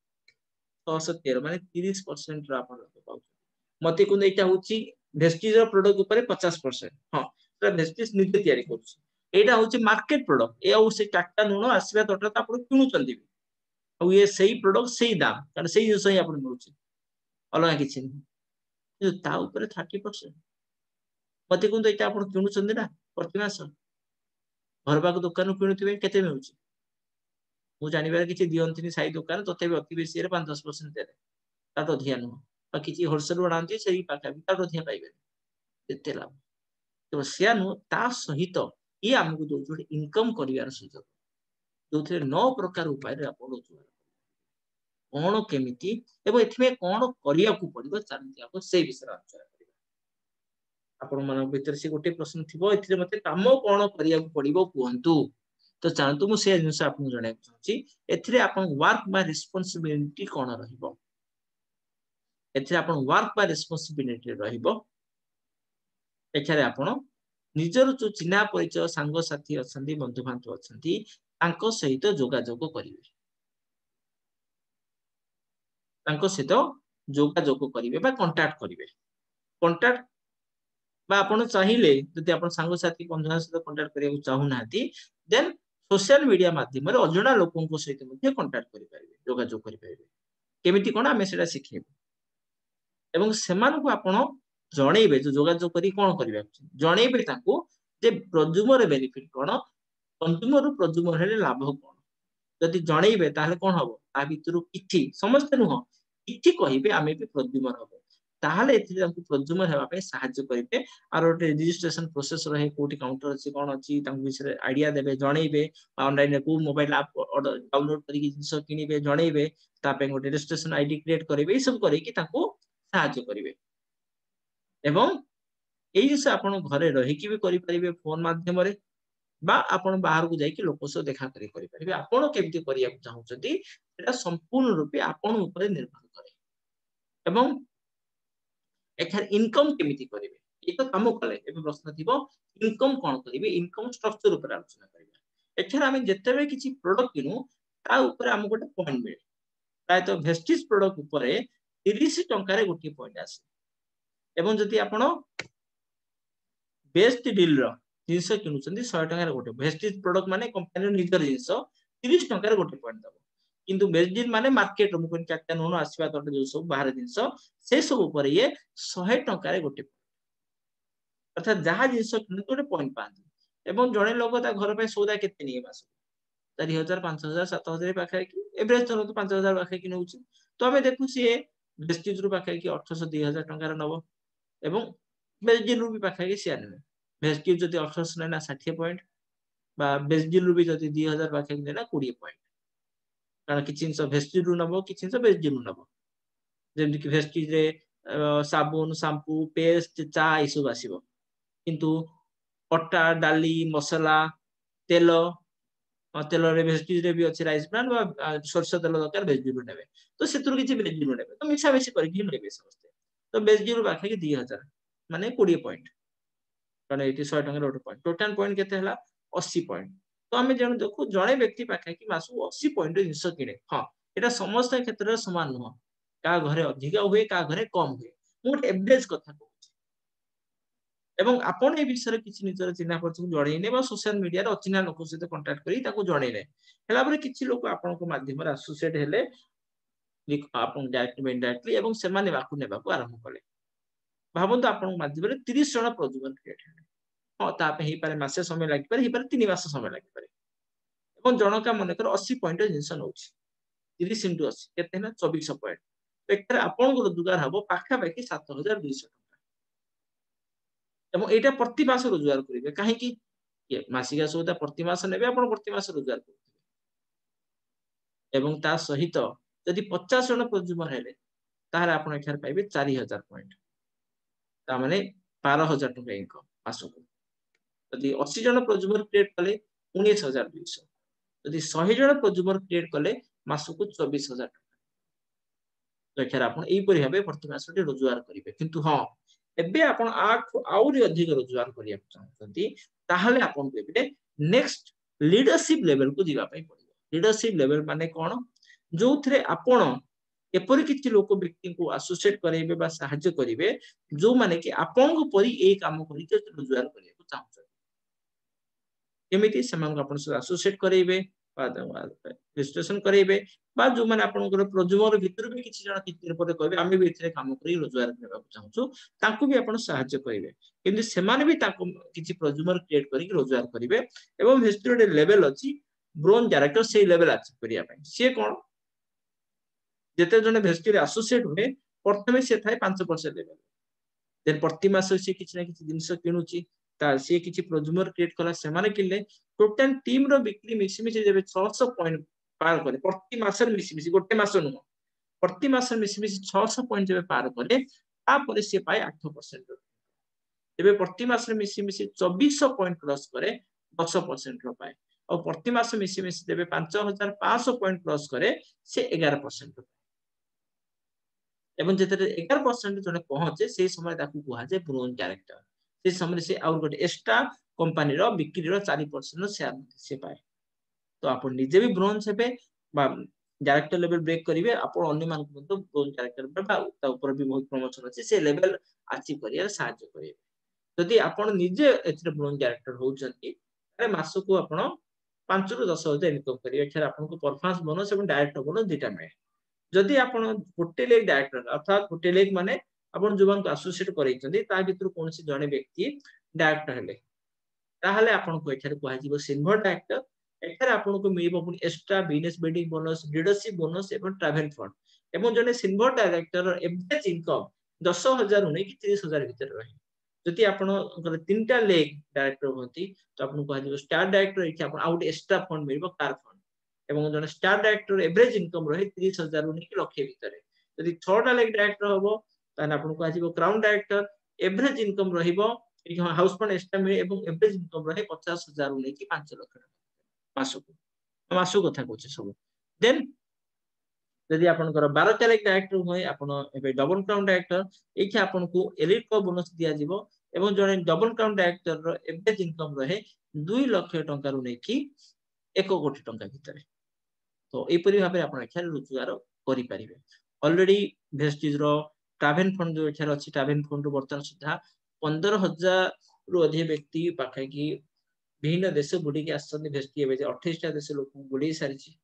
[SPEAKER 1] 613 माने 30% रा आपण पाउ मते कुन एटा होची वेस्टिज रो प्रोडक्ट ऊपर 50% हां तो वेस्टिज निजे तयारी करछ एटा होची मार्केट प्रोडक्ट ए से टाटा नुनो आसीबा तोटा त आपण किनुचंती और ये सही प्रोडक्ट सही दाम कारण सही जिंस ही आपण मिलुची अलगा किछि नहीं ता ऊपर 30% मते कुन एटा आपण किनुचंती ना प्रति मास घर बाग दुकान किनुथिबे केते मिलुची मु जानिबार किछि दियंतिनी साई दुकान तते भी अति बेसी रे 5-10% देरे ता तो ध्यान बा किछि होलसेल बनांती सही पाखा ता तो ध्यान पाइबे एते लाभ तो सियानु ता सहित ये हमकु दो जोडे इनकम करिवार सुযোগ जोथे 9 प्रकार उपाय रे आपण कोन केमिति एबो एथिमे कोन करिया को पड़िबो चालती आपो से विषय आलोचना करिबा आपण मन भीतर से गोटे प्रश्न थिबो एथिरे मते काम कोन करिया को पड़िबो कुहंतु तो चाहतु मु से जिंस आपन जणाय चाहछि एथिरे आपण वर्क बा रिस्पांसिबिलिटी कोन रहिबो एथिरे आपण वर्क बा रिस्पांसिबिलिटी रहिबो एखारे आपण निजर जो चिन्हा परिचय सांग साथी अछंती बंधु बांधव अछंती तांको सहित जोगाजोग करिवे तांको सहित जोगाजोग करिवे बा कांटेक्ट करिवे कांटेक्ट बा आपण चाहिले जदि आपण सांग साथी बंधु सहित कांटेक्ट करिया चाहू नाती देन सोशल मीडिया माध्यम रे अजणा लोकन सहित मध्ये कांटेक्ट करि परिबे जोगाजोग करि परिबे केमिति कोन हमें सेटा सिखेबे एवं सेमान को आपण जणेबे जो जोगाजोग करी कोन करिबा जणेबे ताको जे प्रजुमर बेनिफिट कोन कंज्यूमर प्रजुमर हेले लाभ कोन जदि जणेबे ताहले कोन हबो आ भितरु किछि समस्त नुह किछि कहिबे आमे भी प्रजुमर हबो ताहले एथि हमकु प्रजुमर हेबा पे सहायता करिबे आर ओटे रजिस्ट्रेशन प्रोसेस रहे कोटी काउंटर अछि कोन अछि तांकु विषय आईडिया देबे जणेबे ऑनलाइन को मोबाइल ऐप डाउनलोड करी जिंस किनिबे जणेबे ता पे गोटे रजिस्ट्रेशन आईडी क्रिएट करिबे ई सब करै कि तांकु सहायता करिबे एवं एई जिंस आपण घरे रहि कि भी करि परिबे फोन माध्यम रे बा आपण बाहर को जाई कि लोक सो देखा करि परिबे आपण केमति करिया चाहउछथि एटा संपूर्ण रूपे आपण ऊपर निर्भर करे एवं एखार इनकम केमिति करिवे ए तो काम कले एबे प्रश्न थिबो इनकम कोन करिवे इनकम स्ट्रक्चर ऊपर आलोचना करिवे एखार हम जत्ते किछि प्रोडक्ट किनु ता ऊपर हम गोटे पॉइंट मिले प्राय तो वेस्टिज प्रोडक्ट ऊपर 30 टंका रे गोटे पॉइंट आसे एवं जदि आपण बेस्ट डील रो जिंस किनुचंदी 100 टंका रे गोटे वेस्टिज प्रोडक्ट माने कंपनी निजर जिंस 30 टंका रे गोटे पॉइंट दबो किंतु बेस्ट डील माने मार्केट मुको चारटा नोनो आसीबा तो जो सब बाहर जिंस से सब ऊपर ये 100 टंका रे गोटे अर्थात जहा जिंस किनु गोटे पॉइंट पांती एवं जणे लोक ता घर पे सौदा केते निये मास 4000 5000 7000 पाखे कि एवरेज चलो तो 5000 पाखे कि नउची तो हमें देखु से वेस्टिज रु पाखे कि 800 2000 टंका रे नबो एवं बेस्ट डील रु भी पाखे कि शेयर ने वेस्टिज जति 800 ना 60 पॉइंट बा बेस्ट डील रु भी जति 2000 पाखे कि ना 20 पॉइंट कारण किछि जिंस vestige रु नबो किछि जिंस vestige रु नबो जेमति कि vestige रे साबुन शैम्पू पेस्ट चा ई सब आसीबो किंतु अट्टा डाली मसला तेल तेल रे vestige रे भी अछि राइस ब्रांड बा सरसो तेल दरकार vestige रु नेबे तो सेतुर किछि vestige रु नेबे तो मिसा मिसी करके नेबे समस्त तो vestige रु बाखे 2000 माने 20 पॉइंट कारण एटी 100 टंका रोड पॉइंट टोटल पॉइंट केते हला 80 पॉइंट तो हमें जण देखु जणे व्यक्ति पाखे कि मासु 80 पॉइंट जिंस किने हां एटा समस्त क्षेत्र रे समान न का घरे अधिक हुए का घरे कम हुए मु एवरेज कथा कहूची एवं आपण ए विषय किछि निजर चिन्हा परछु जणैने बा सोशल मीडिया रे अचिना लोक सहित कांटेक्ट करी ताको जणैने हेला परे किछि लोक आपण को माध्यम रे एसोसिएट हेले आपण डायरेक्टली इनडायरेक्टली एवं सेमाने बाकु नेबाकू आरंभ कले भाबंतु आपण माध्यम रे 30 जण प्रोज्यूमर क्रिएट हेले हां तापे ही पारे मासे समय लागि पारे ही पारे 3 मास समय लागि पारे एवं जनका मन कर 80 पॉइंट जिंस नउछि 30 * 80 केते ना 2400 पॉइंट एकर आपण को रोजगार हबो पाखा बाकी 7200 एवं एटा प्रति मास रोजगार करिवे काहे कि मासिका सुविधा प्रति मास नेबे आपण प्रति मास रोजगार करथिबे एवं ता सहित यदि 50 जन प्रोज्यूमर हेले ताहारे आपण एखार पाइबे 4000 पॉइंट ता माने 12000 टका इनकम मासको यदि 80 जन प्रोज्यूमर क्रिएट कले 19200 यदि 100 जन प्रोज्यूमर क्रिएट कले मासको 24000 तो एखार आपण एई परि भाबे प्रति मासटे रोजगार करिवे किंतु हां एबे आपण आउरी अधिक रोजगार करिया चाहछंती ताहाले आपण केबे नेक्स्ट लीडरशिप लेवल को जिबा पई पड़िबो लीडरशिप लेवल माने कोन जोथरे आपण एपरि किछि लोक व्यक्ति को एसोसिएट करेबे बा सहाय्य करिवे जो माने कि आपण को परि ए काम करि के रोजगार करिया को चाहछन केमिति समान आपण से एसोसिएट करेबे बा रजिस्ट्रेशन करेबे बा जो माने आपण को प्रोज्यूमर भीतर भी किछि जण किछि दिन पर कहबे आमे भी एथरे काम करि रोजगार करबा चाहछु तांकु भी आपण सहाय्य करिवे किंतु सेमाने भी ताको किछि प्रोज्यूमर क्रिएट करि रोजगार करिवे एवं हिस्ट्री लेवल अछि ब्रोंज डायरेक्टर से लेवल अचीव करिया पई से कोन जेते जने भेस्टी एसोसिएट हुए प्रथमे से थाए 5% लेवल देन प्रति मास से किछि ना किछि जिंस किनुची ता से किछि प्रोज्यूमर क्रिएट कला से माने किले टोटल टीम रो बिक्री मिसी मिसी जेबे 600 पॉइंट पार करे प्रति मास मिसी मिसी गोटे मास नु प्रति मास मिसी मिसी 600 पॉइंट जेबे पार करे आ परे से पाए 8% जेबे प्रति मास मिसी मिसी 2400 पॉइंट क्रॉस करे 10% रो पाए और प्रति मास मिसी मिसी जेबे 5500 पॉइंट क्रॉस करे से 11% एवं जेते 11% जने पहुंचे से समय ताकू कुहा जे ब्रोंज डायरेक्टर से समय से और गोटे एक्स्ट्रा कंपनी रो बिक्री रो 4% शेयर से पाए तो आपण निजे भी ब्रोंज हेबे बा डायरेक्टर लेवल ब्रेक करिवे आपण अन्य मान को तो ब्रोंज डायरेक्टर बा ता ऊपर भी बहुत प्रमोशन अछि से लेवल अचीव करिया सहायता करिवे यदि आपण निजे एथरे ब्रोंज डायरेक्टर होउचंती अरे मास को आपण 5 ରୁ 10,000 इनकम करिवे एथरे आपण को परफॉर्मेंस बोनस एवं डायरेक्टर बोनस दिटा मिले जदि आपण गोटे लेग डायरेक्टर अर्थात गोटे लेग माने आपण जुबान को एसोसिएट करैछंती ता भितर कोनसी जणे व्यक्ति डायरेक्टर हेले ताहाले आपण को एथरे कुहा जीवो सिल्वर डायरेक्टर एथरे आपण को मिलिबो पुनी extra business building bonus leadership bonus एवं ट्रैवल फंड एवं जने सिल्वर डायरेक्टर एवरेज इनकम 10,000 नै कि 30,000 भीतर रही जदि आपण तीनटा लेग डायरेक्टर होती तो आपण कुहा जीवो स्टार डायरेक्टर एथि आपण आउट एक्स्ट्रा फंड मिलिबो कार फंड एवं जने स्टार डायरेक्टर एवरेज इनकम रहे 30,000 नै कि लक्ष्य भीतर यदि 6टा लेग डायरेक्टर होबो ताने आपण को आजीबो क्राउन डायरेक्टर एवरेज इनकम रहिबो हाउस फंड एक्स्ट्रा मिले एवं एवरेज इनकम रहे 50,000 नै कि 5 लाख मासको मासको कथा कहूछ सब देन यदि आपनकर 12टा लेग डायरेक्टर होय आपण एबे डबल क्राउन डायरेक्टर एखि आपण को एलिट को बोनस दिया जिवो एवं जने डबल क्राउन डायरेक्टर रो एवरेज इनकम रहे 2 लाख टंका रु नै कि 1 कोटी टंका भीतर तो ए परि भाबे आपण एखार रोजगार करि परिबे ऑलरेडी वेस्टिज रो ट्रैवल फंड जो एखार अछि ट्रैवल फंड रो वर्तमान सुधा 15,000 रु अधिक व्यक्ति पाखे कि भिन्न देश बुडी के आछन वेस्टी एबे 28 टा देश लोक बुडी सारिछि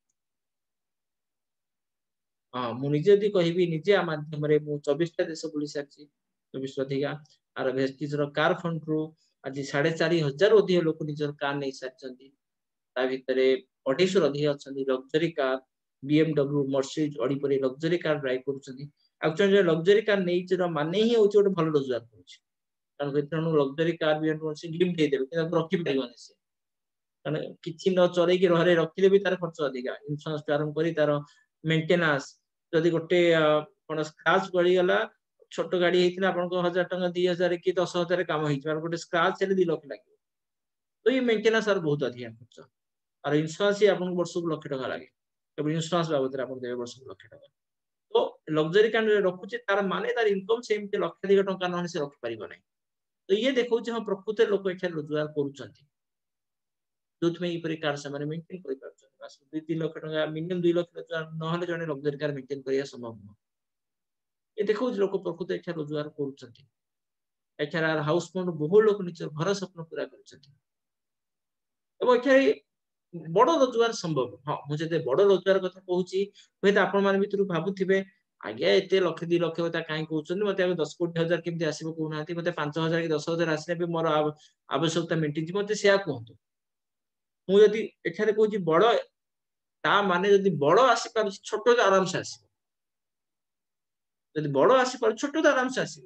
[SPEAKER 1] हां मु निजे यदि कहिबी निजे आ माध्यम रे मु 24 टा देश बुडी सारिछि 24 अधिका आर वेस्टिज रो कार फंड रो आज 4,500 अधिक लोक निजर कार नै सारिछंती ता भितरे 28 अधिक अछंती luxury car BMW Mercedes Audi परि लग्जरी कार ड्राइव करूछंती एक्चुअली लग्जरी कार नै च माने ही होछ ओटे भल रोजगार करूछ कारण केतनो luxury car BMW Mercedes gift दे देबे कि रखि परिबने से कारण किछि न चरेकी रहरे रखिले भी तार खर्च अधिका इंश्योरेंस टा आरंभ करी तार मेंटेनेंस जदि गोटे कोन स्क्रैच गली गला छोट गाड़ी हेतिना आपन को 1000 टका 2000 कि 10000 काम हेछि मार गोटे स्क्रैच हेले 2 लाख लागे तो ये मेंटेनेंस आर बहुत अधिका खर्च और इंश्योरेंस ही आपन वर्ष को लाख टका लागे केवल इंश्योरेंस बाबद आपन देबे वर्ष को लाख टका तो लग्जरी कान रखुचे तार माने तार इनकम सेमते लाख टका न से रखि परिबो नै तो ये देखौ जे हम प्रकृत लोक एठा रोजगार करूछंती जोथ में इपरि कार से माने मेंटेन करि पारछन बस 2-3 लाख टका मिनिमम 2 लाख टका न हले जने लग्जरी कार मेंटेन करिया संभव न ये देखौ जे लोक प्रकृत एठा रोजगार करूछंती एठा हाउस बोट बहु लोक निज घर स्वप्न पूरा करछंती एबो एठा बड़ रोजगार संभव हां मु जते बड़ रोजगार कथा कहूची होय त आपण मान भितरु भाबुथिबे आज्ञा एते लाख 2 लाख कथा काई कहउछन मते 10 कोटी हजार केमति आसीबो कहउनाती मते 5000 कि 10000 आसीले भी मोर आवश्यकता मेंटेन जी मते सेया कहंतु मु यदि एठारे कहउची बड़ ता माने यदि बड़ आसी पार छोट तो आराम से आसी यदि बड़ आसी पार छोट तो आराम से आसी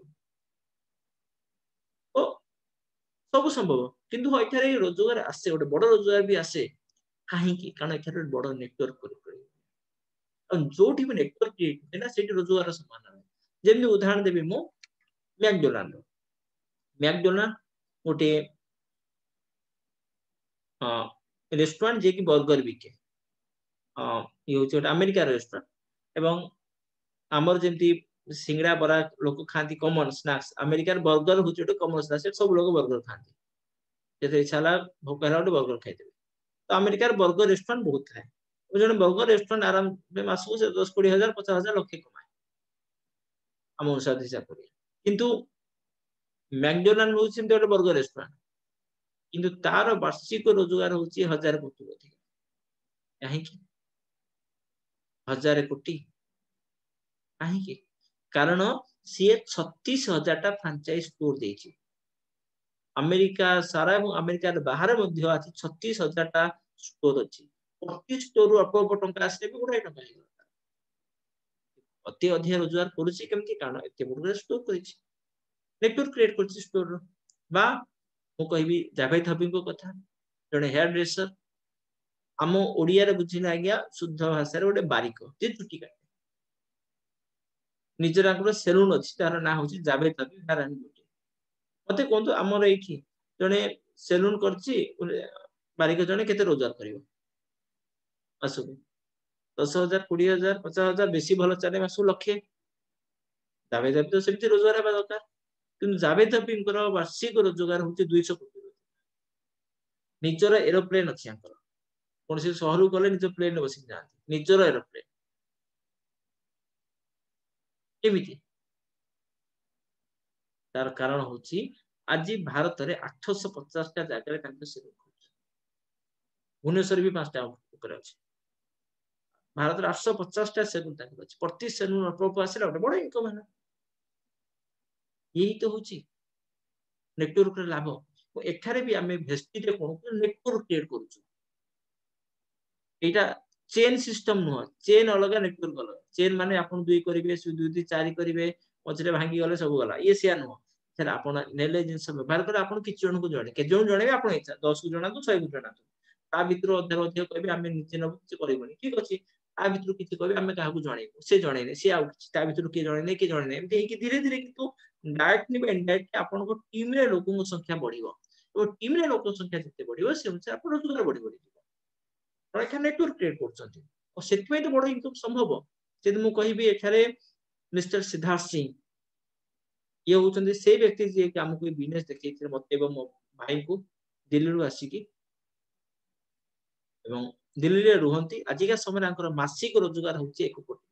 [SPEAKER 1] तो सब संभव किंतु एठारे रोजगार आसे गोटे बड़ रोजगार भी आसे काहे की कारण एठारे बड़ नेटवर्क करि जोठी भी नेटवर्क क्रिएट है ना सेठी रोजगार समान जेमि उदाहरण देबी मु मैकडोनाल्ड गोटे रेस्टोरेंट जे की बर्गर बिके ये होचे गोटे अमेरिका रेस्टोरेंट एवं हमर जेमति सिंगड़ा बरा लोक खांती कॉमन स्नैक्स अमेरिकन बर्गर होचे गोटे कॉमन स्नैक्स सब लोग बर्गर खांती जेते इच्छा ला भोक होला गोटे बर्गर खाइते तो अमेरिका बर्गर रेस्टोरेंट बहुत थाए जने बर्गर रेस्टोरेंट आराम में मासु से 10-20,000 50,000 लक्षे कमाए हम अनुसार हिसाब करिया किंतु मैकडोनाल्ड होची गोटे बर्गर रेस्टोरेंट किंतु तार वार्षिक रोजगार होची 1000 कोटी अधिक काहे की 1000 कोटी काहे की कारण सी 36,000 टा फ्रेंचाइज स्टोर देछि अमेरिका सारा और अमेरिका बाहर मध्य अछि 36,000 टा स्टोर अछि प्रति स्टोर अल्प टंका आसे भी गुडा टंका अति अधिक रोजगार करूछि केमति कारण एते बड़ स्टोर करिछि नेटवर्क क्रिएट करछि स्टोर बा मु कहबी जावेद हबीब को कथा जने हेयर ड्रेसर हम ओडिया रे बुझिना आज्ञा शुद्ध भाषा रे गोटे बारिक जे चुटी काटे निजर आंगुर सेलून अछि तार ना होछि जावेद हबीब नारायण गुटी मते कोंतो हमर एठी जने सेलून करछि बारिक जने केते रोजगार करिवो मासु 10,000 20,000 50,000 बेसी भलो चले मासु लक्षे जावेद हबीब तो सेमति रोजगार हेबा दरकार किंतु जावेद हबीब कर वार्षिक रोजगार होछि 200 कोटी निजर एरोप्लेन अछि आंकर कोन से शहरु गले निज प्लेन बसी जाती निजर एरोप्लेन केमिति तार कारण होछि आज भारत रे 850 टा जागा रे कांत से भुवनेश्वर भी 5 टा ऊपर अछि भारत रे 850 टा सेलून तक अछि प्रति सेलून अल्प आसिला बड़ इनकम है यही तो होछि नेटवर्क रे लाभ एठारे भी आमे वेस्टिज रे कोन नेटवर्क क्रिएट करूछु एटा चेन सिस्टम नो चेन अलग नेटवर्क अलग चेन माने आपण 2 करिवे 2 4 करिवे मझरे भांगी गले सब गला ये सिया नो सर आपण नेले जिंस व्यवहार करे आपण किछ जन को जणे के जन जणे आपण इच्छा 10 को जणा तो 100 को जणा ता भितर अधर अधिक कहबे आमे निजे न किछ करबोनी ठीक अछि ता भितर किछ कहबे आमे काहा को जणेबो से जणे ने से आ ता भितर के जणे ने के जणे ने एमते कि धीरे धीरे किंतु डायरेक्टली बा इनडायरेक्टली आपण को टीम रे लोकन संख्या बढ़िबो तो टीम रे लोकन संख्या जते बढ़िबो से अनुसार आपण रोजगार बढ़िबो एखा नेटवर्क क्रिएट करछंती और सेति तो बड़ इनकम संभव जे मु कहिबी एखारे मिस्टर सिद्धार्थ सिंह ये होचंदी से व्यक्ति जे कि हमको बिजनेस देखैथिले मते एवं मो भाई को दिल्ली रु आसी की एवं दिल्ली रे रुहंती आजिका समय आंकर मासिक रोजगार होची 1 कोटी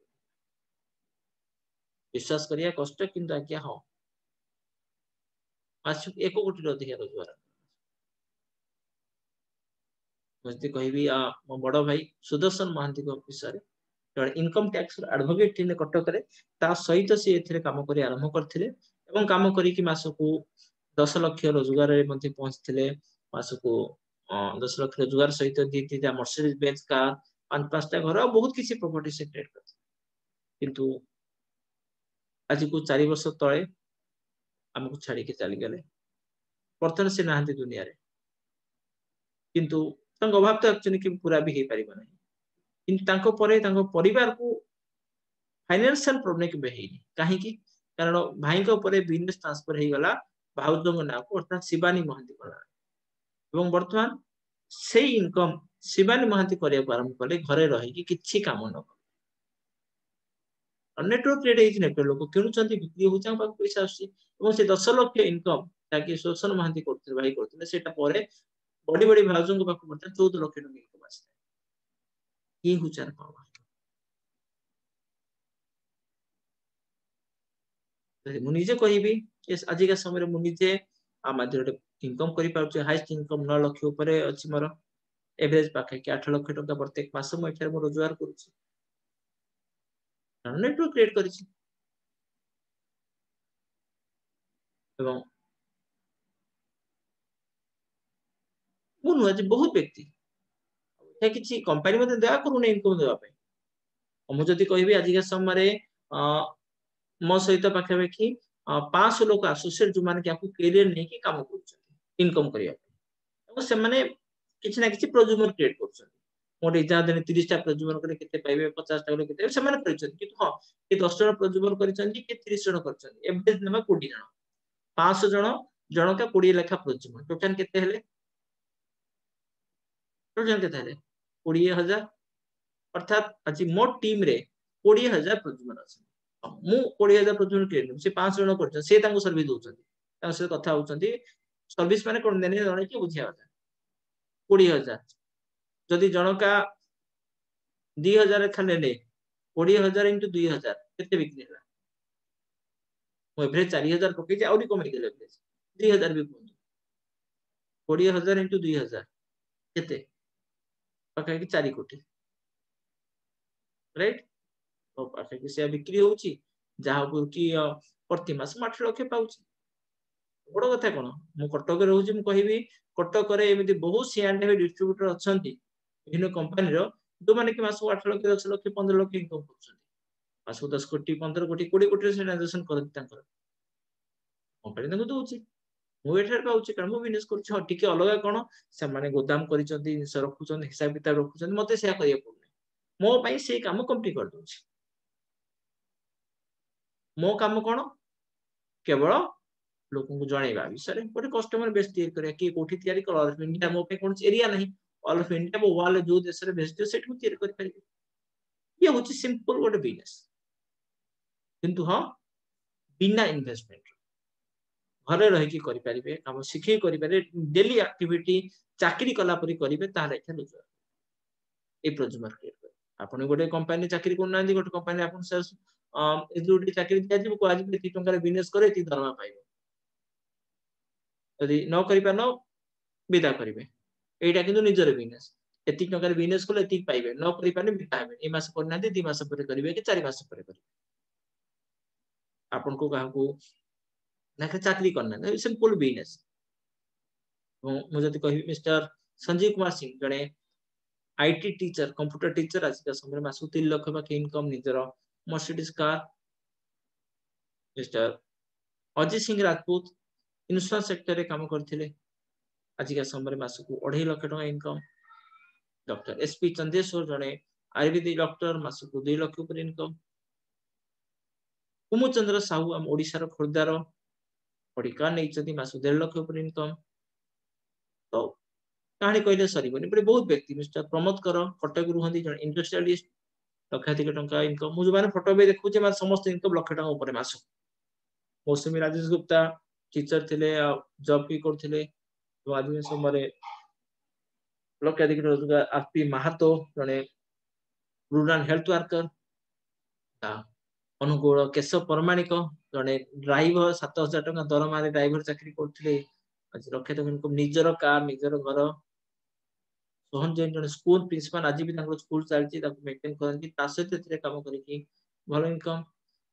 [SPEAKER 1] विश्वास करिया कष्ट किंतु आज्ञा हो मासिक 1 कोटी रो अधिक रोजगार मस्ती कहबी मो बड़ भाई सुदर्शन महांती को विषय इनकम टैक्स एडवोकेट थिले कटक रे ता सहित से एथिरे काम करी आरंभ करथिले एवं काम करी कि मासको 10 लाख रोजगार रे मध्ये पहुंचथिले मासको 10 लाख रोजगार सहित दी मर्सिडीज बेंज कार 5-5 टा घर बहुत किसी प्रॉपर्टी से क्रिएट करथि किंतु आज को 4 वर्ष तळे हमको छाड़ी के चली गले वर्तमान से नाहंती दुनिया रे किंतु अभाव तो एक्चुअली कि पूरा भी हे परिबो नै किंतु तांको परे तांको परिवार को फाइनेंशियल प्रॉब्लम के बेहिनी काहे की कारण भाई को परे बिजनेस ट्रांसफर हे गला भाउजों ना को अर्थात शिवानी महांती कला एवं वर्तमान से इनकम शिवानी महांती करिया आरंभ कले घरे रही कि किछि काम न नेटवर्क क्रिएट हेछि नेटवर्क लोक किनुचंती बिक्री हो जां पाक पैसा आसी एवं से 10 लाख इनकम ताकि शोषण महांती करते भाई करते सेटा परे बड़ी बड़ी भाउजों को पाक पड़ता 14 लाख टका इनकम आसी ये हुचार पावा मु निजे कहिबी आजिका समय मु निजे आ माध्यम इनकम करि पाउछ हाईएस्ट इनकम 9 लाख ऊपर अछि मोर एवरेज पाखे कि 8 लाख टका प्रत्येक मास मु एठार मु रोजगार करूछि नेटवर्क क्रिएट करिछि एवं मु नुआ जे बहुत व्यक्ति हे किछि कंपनी मते दया करू नै इनकम देबा पे मु जदी कहिबी आजिका समय रे मो सहित पाखे बेखी 500 लोक एसोसिएट जो माने कि आपको करियर नै कि काम करूछन इनकम करिया पे से माने किछि ना किछि प्रोज्यूमर क्रिएट करछन मोटे जा दिन 30 टा प्रोज्यूमर करे केते पाइबे 50 टा करे केते से माने करछन कि हां कि 10 जण प्रोज्यूमर करछन कि 30 जण करछन एवरेज नबा 20 जण 500 जण जण का 20 लाख प्रोज्यूमर टोटल केते हेले टोटल केते हेले 20000 अर्थात आज मो टीम रे 20000 प्रोज्यूमर अछि मु 20000 प्रोज्यूमर क्रिएट से 5 जण करछन से तांको सर्विस दोछन तांको से कथा होछंती सर्विस माने कोन देने जणे कि बुझिया होता 20000 जदि जनका 2000 खाने ले 20000 इंटू 2000 केते बिक्री हला मो एवरेज 4000 पके जे आउरी कमे गेले एवरेज 2000 भी कोन 20000 इंटू 2000 केते पके कि 4 कोटी राइट तो पके कि से बिक्री होउची जहा को कि प्रति मास 8 लाख पाउची बड़ कथा कोन मु कटक रहउची मु कहिबी कटक रे एमिति बहुत सीएंड डिस्ट्रीब्यूटर अछंती विभिन्न कंपनी रो जो माने कि मास 8 लाख 10 लाख 15 लाख इनकम करछन मास 10 कोटी 15 कोटी 20 कोटी से ट्रांजैक्शन करत तांकर कंपनी तंगु दोउची मु एठार पाउची कारण मु बिजनेस करछ ठीक अलगा कोन से माने गोदाम करिसंती से रखुचन हिसाब किताब रखुचन मते से करिया पड़ने मो पई से काम कंप्लीट कर दोउची मो काम कोन केवल लोगों को जणैबा विषय गोटे कस्टमर बेस तैयारी करिया कि कोठी तैयारी कर ऑल ऑफ इंडिया मो पे कोन एरिया नहीं ऑल ऑफ इंडिया वो वाले जो देश रे बेस सेट को तैयारी कर परिबे ये होची सिंपल गोटे बिजनेस किंतु हां बिना इन्वेस्टमेंट घरे रही की करि परिबे काम सिखै करि पारे डेली एक्टिविटी चाकरी कला परि करिबे तार एखे रोजगार ए प्रोज्यूमर क्रिएट कर आपण गोटे कंपनी चाकरी कोन नांदी गोटे कंपनी आपण सेल्स एजुडी चाकरी दिया जिबो को आज भी 30 टका रे बिजनेस करे 30 दरमा पाइबो यदि न करि पानो विदा करिवे एटा किंतु निजर बिजनेस एति टका रे बिजनेस कोले एति पाइबे न करि पाने विदा हेबे ए मास करना दे 2 मास पर करिवे कि 4 मास पर करिवे आपण को काहा को ना चाकरी करना सिंपल बिजनेस मु जति कहि मिस्टर संजीव कुमार सिंह जणे आईटी टीचर कंप्यूटर टीचर आज का समय मास 3 लाख बाकी इनकम निजर Mercedes car mister Ajay Singh Rajput insurance sector रे काम करथिले आज का समय मास को 2.5 लाख टका इनकम डॉक्टर एसपी चंदेश्वर जणे आयुर्वेदिक डॉक्टर मास को 2 लाख ऊपर इनकम कुमुचंद्र साहू हम ओडिसा रो खोरदार पडिका नै चती मास 1.5 लाख ऊपर इनकम तो कहानी कहले सरीबनी बड़े बहुत व्यक्ति मिस्टर प्रमोद कर कटक रुहंदी जण इंडस्ट्रियलिस्ट लक्षाधिक टका इनकम मु जबाने फोटो बे देखु जे समस्त इनकम लाख टका ऊपर मास मौसमी राजेश गुप्ता टीचर थिले जॉब भी करथिले तो आदमी समरे लक्षाधिक रोजगार आरपी महातो जणे रूरल हेल्थ वर्कर अनुकूल केशव परमाणिक जणे ड्राइवर 7000 टका दरमा रे ड्राइवर चाकरी करथिले आज लक्ष टका इनकम निजर कार निजर घर सोहन जैन जण स्कूल प्रिंसिपल आज भी तांको स्कूल चलची ताको मेंटेन करनती तासे तेरे काम करिकि भलो इनकम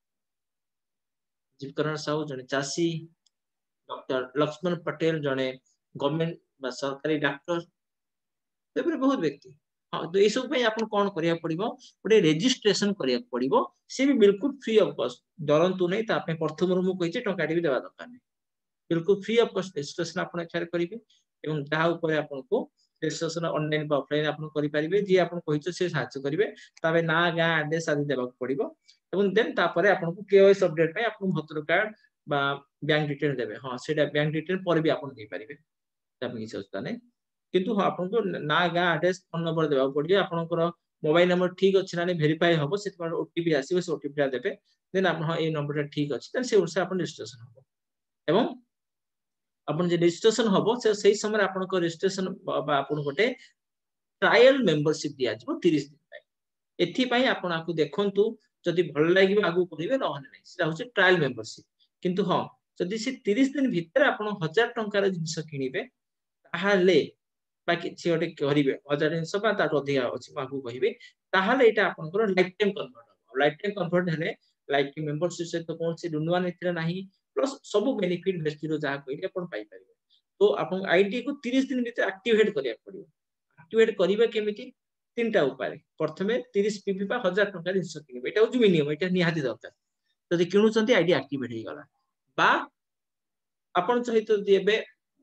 [SPEAKER 1] जीवकरण साहू जणे चासी डॉक्टर लक्ष्मण पटेल जणे गवर्नमेंट बा सरकारी डॉक्टर तेबरे बहुत व्यक्ति हां तो ए सब पे आपन कोन करिया पड़िबो ओटे रजिस्ट्रेशन करिया पड़िबो से भी बिल्कुल फ्री ऑफ कॉस्ट डरंतु नै ता पे प्रथम रु मु कहिचे टकाडी भी देबा दरकार नै बिल्कुल फ्री ऑफ कॉस्ट रजिस्ट्रेशन आपन एखारे करिवे एवं ता ऊपर आपन को रेजिस्ट्रेशन ऑनलाइन बा ऑफलाइन आपण करि परिबे जे आपण कहिছো से साहाय्य करिवे ताबे ना गां एड्रेस आदि देबाक पड़िबो एवं देन तापरे आपण को केवाईसी अपडेट पे आपण भोटर कार्ड बा बैंक डिटेल देबे हां सेटा बैंक डिटेल पर भी आपण दे परिबे ताबे किछ होता नै किंतु हां आपण को ना गां एड्रेस फोन नंबर देबाक पड़िबे आपण को मोबाइल नंबर ठीक अछि ना वेरीफाई हबो से ओटीपी आसीबो से ओटीपी देबे देन आपण हां ए नंबर ठीक अछि देन से उसे आपण रजिस्ट्रेशन हबो एवं आपण जे रजिस्ट्रेशन हबो से सही समय आपण को रजिस्ट्रेशन बा आपण गोटे ट्रायल मेंबरशिप दिया जबो 30 दिन पय एथि पय आपण आकु देखंतु जदि भल लागिबो आगु करिवे रहने नै सेटा होचे ट्रायल मेंबरशिप किंतु हां जदि से 30 दिन भीतर आपण 1000 टंका रे जिंस किनिबे ताहाले बाकी से ओटे करिवे 1000 जिंस बा ता अधिका अछि आगु कहिबे ताहाले एटा आपण को लाइफ टाइम कन्वर्ट हेले लाइफ टाइम मेंबरशिप से तो कोन से रिन्यूअल एथिरा नाही प्लस सब बेनिफिट भेस्टिरो जा कहिबे आपण पाई परिबे तो आपण आईडी को 30 दिन भीतर एक्टिवेट करिया पड़िबो एक्टिवेट करिबे केमिति तीनटा उपाय प्रथमे 30 पीपी बा 1000 टंका जिंस किनिबे एटा होजु मिनिमम एटा निहाती दरकार जदि किनु चंती आईडी एक्टिवेट हे गला बा आपण सहित देबे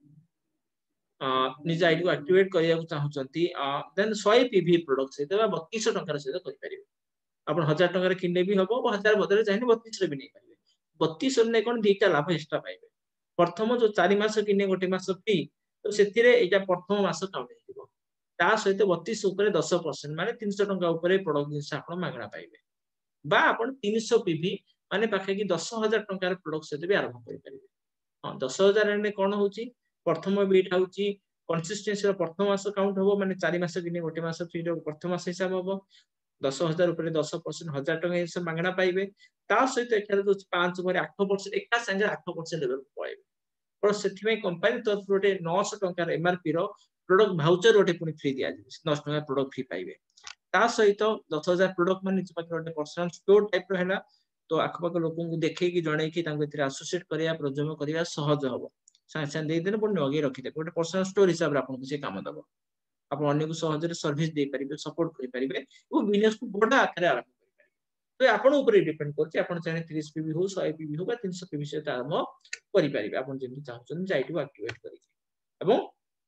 [SPEAKER 1] निज आईडी को एक्टिवेट करिया को चाहउचंती देन 100 पीवी प्रोडक्ट से देबा 3200 टंका से करि परिबे आपण 1000 टंका रे किनले भी हबो 1000 बदले चाहिए 32 रे भी नहीं परिबे 32 ने कोन दीटा लाभ एक्स्ट्रा पाइबे प्रथम जो 4 मास किने गोटे मास फ्री तो सेतिरे एटा प्रथम मास काउंट हेतिबो ता सहित 32 ऊपर 10% माने 300 टंका ऊपर प्रोडक्ट जिंस आपण मागणा पाइबे बा आपण 300 पीवी माने पाखे कि 10000 टंका रे प्रोडक्ट से भी आरंभ करि परिबे हां 10000 ने कोन होची प्रथम बीट होची कंसिस्टेंसी रो प्रथम मास काउंट होबो माने 4 मास किने गोटे मास फ्री रो प्रथम मास हिसाब होबो 10000 ऊपर 10% 1000 टंका से मागणा पाइबे ता सहित एठारे जो 5 ऊपर 8% एका संगे 8% लेवल पाइबे पर सेथि में कंपनी तरफ रोटे 900 टंका एमआरपी रो प्रोडक्ट भाउचर रोटे पुनी फ्री दिया जी 10 टंका प्रोडक्ट फ्री पाइबे ता सहित 10000 प्रोडक्ट माने पाखे रोटे पर्सनल स्टोर टाइप रो हैला तो आखपाख लोगों को देखे कि जणे कि तांको एथिरा एसोसिएट करिया प्रोजम करिया सहज हबो साथ दे देने पुनी नगे रखि दे गोटे पर्सनल स्टोर हिसाब रे आपन को से काम दबो आपण अन्य को सहज रे सर्विस दे परिबे सपोर्ट करि परिबे ओ बिजनेस को बडा आकारे आरंभ करि परिबे तो आपण ऊपर डिपेंड करछि आपण चाहे 30 पीवी हो 100 पीवी हो बा 300 पीवी से आरंभ करि परिबे आपण जेमि चाहछन जाइटु एक्टिवेट करि एवं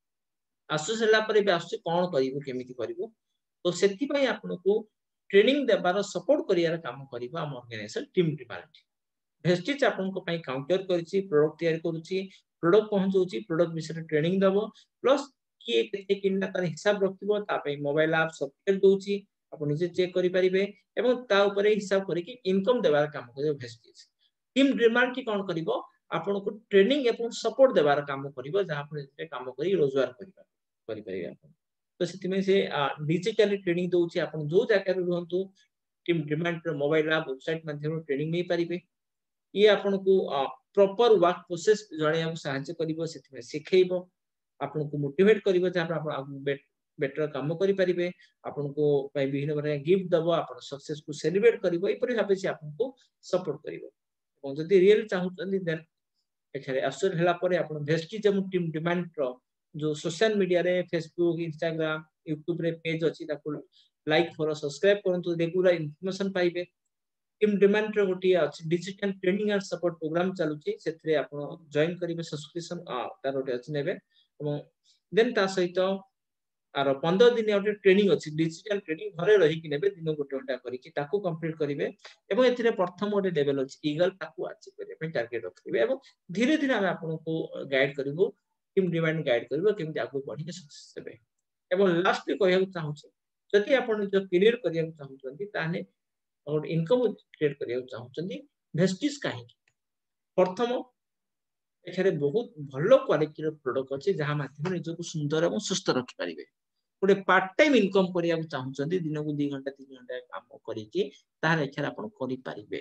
[SPEAKER 1] आसुसला पर बे आसु कोन करिवो केमिति करिवो तो सेति पय आपण को ट्रेनिंग देबार सपोर्ट करियार काम करिवो हम ऑर्गेनाइजेशन टीम डिमालिटी भेस्टिज आपण को पय काउंटर करछि प्रोडक्ट तयार करछि प्रोडक्ट पहुंचौछि प्रोडक्ट विषय ट्रेनिंग दबो प्लस किए केते किनना तार हिसाब रखिबो ता पे मोबाइल ऐप सॉफ्टवेयर दोछि आपण निजे चेक करि परिबे एवं ता ऊपर हिसाब करि कि इनकम देबार काम करिवो भेस्टिज टीम डिमालिटी कोन करिवो आपण को ट्रेनिंग एवं सपोर्ट देबार काम करिवो जहा पर काम करि रोजगार करिबा करि परिबे आपण तो सेति में से डिजिटली ट्रेनिंग दोछि आपण जो जाकर रहंतु team demand mobile app website माध्यम ट्रेनिंग नै परिबे ये आपण को प्रॉपर वर्क प्रोसेस जणे हम सहायता करिवो सेति में सिखेइबो आपण को मोटिवेट करिवो जे आपण बेटर काम करि परिबे आपण को पय विभिन्न प्रकार गिफ्ट दबो आपण सक्सेस को सेलिब्रेट करिवो एपरि भाबे से आपण को सपोर्ट करिवो और जदि रियल चाहउतनी देन एखरे असर हला परे आपण भेस्टिज हम टीम डिमांड रो जो सोशल मीडिया रे फेसबुक इंस्टाग्राम यूट्यूब रे पेज अछि ताको लाइक फॉलो सब्सक्राइब करंतु रेगुलर इन्फॉर्मेशन पाइबे टीम डिमांड रो गोटी अछि digital training and support programme चालुछि सेथरे आपण जॉइन करिवे सब्सक्रिप्शन तार गोटे अछि नेबे एवं देन ता सहित आरो 15 दिन ओटे ट्रेनिंग अछि डिजिटल ट्रेनिंग घरे रहि कि नेबे दिन गोटे घंटा करि कि ताको कंप्लीट करिवे एवं एथिरे प्रथम गोटे लेवल अछि ईगल ताको अचीव करिवे पे टारगेट रखिवे एवं धीरे धीरे हम आपन को गाइड करिवो टीम डिमांड गाइड करिवो केमि आगु बढ़ी के सक्सेस हेबे एवं लास्ट कहया चाहू छी जति आपन जो क्लियर करिया चाहू छथि ताने और इनकम क्रिएट करिया चाहू छथि भेस्टिज काहे प्रथम एखारे बहुत भलो क्वालिटी रो प्रोडक्ट अछि जहा माध्यम निज को सुंदर एवं सुस्त रखि परिबे गोटे पार्ट टाइम इनकम करिया चाहू छथि दिन को 2 घंटा 3 घंटा काम करि कि तार एखारे आपन करि परिबे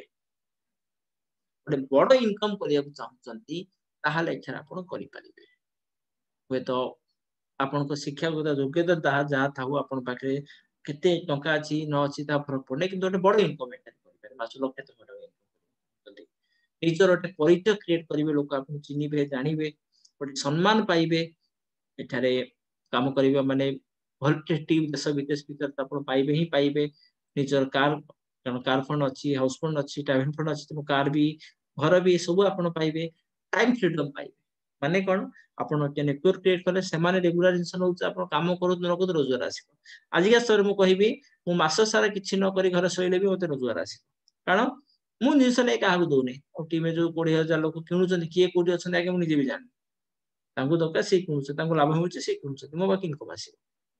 [SPEAKER 1] गोटे बड़ इनकम करिया चाहू छथि ताहाले एखारे आपन करि परिबे होय तो आपन को शिक्षागत योग्यता जहा जहा थाउ आपन पाखे केते टंका अछि न अछि ता फरक पड़े कि गोटे बड़ इनकम एखारे करि पारे मास लक्षे टंका इनकम टीचर ओटे परिचय क्रिएट करिवे लोक आपन चिनिबे जानिबे ओटे सम्मान पाइबे एठारे काम करिबा माने भल टीम देश विदेश भीतर आपन पाइबे ही पाइबे निजर कार फंड अछि हाउस फंड अछि ट्रैवल फंड अछि तो कार भी घर भी सब आपन पाइबे टाइम फ्रीडम पाइबे माने कौन आपण नेटवर्क क्रिएट कले से रेगुलर जिन नौ काम करूँ न करूँ रोजगार आसो आजिका स्तर में कहबी मु मास सारा किसी न करी घर शैले भी मत रोजगार आस कारण मुझे जिस नहीं क्या दौनी टीम जो 20,000 लोक किणुच्च किए कौटी अच्छा आगे मुझे भी जानी दरकार सी किणुचे लाभ मिलूँ सी किणुचे मो बाकी इनकम आस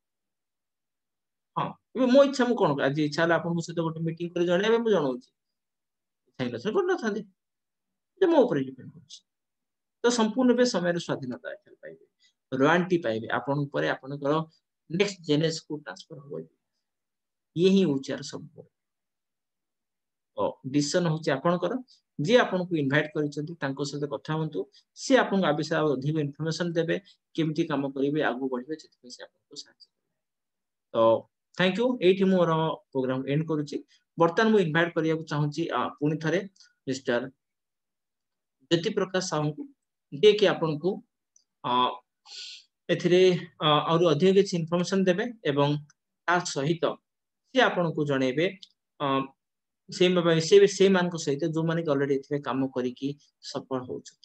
[SPEAKER 1] हाँ मो इच्छा मुझे कौन आज इच्छा आपको सहित गोटे मीटिंग कर जन मुझे जनाऊँ कर मो डिपेंड कर तो संपूर्ण भी समय स्वाधीनता पाइबे रॉयल्टी पाइबे आपन ऊपर आपनकर नेक्स्ट जेनेरेशन को ट्रांसफर हो ये ही उचार सब डिसीजन होची आपनकर जे आपन को इनवाइट करिसेंती तांको सहित कथा होंतु से आपन आ विषय अधिक इन्फॉर्मेशन देबे केमती काम करिवे आगु बढ़िबे जेते से आपन को सहायता तो थैंक यू एठी मोर प्रोग्राम एंड करूची बर्तमान मु इनवाइट करिया को चाहूची पुनी थरे मिस्टर ज्योति प्रकाश साहू को जे कि आपन को एथिरे और अधिक किसी इन्फॉर्मेशन देबे एवं ता सहित से आपन को जणेबे से मान सहित जो माने ऑलरेडी काम करिकी सफल हो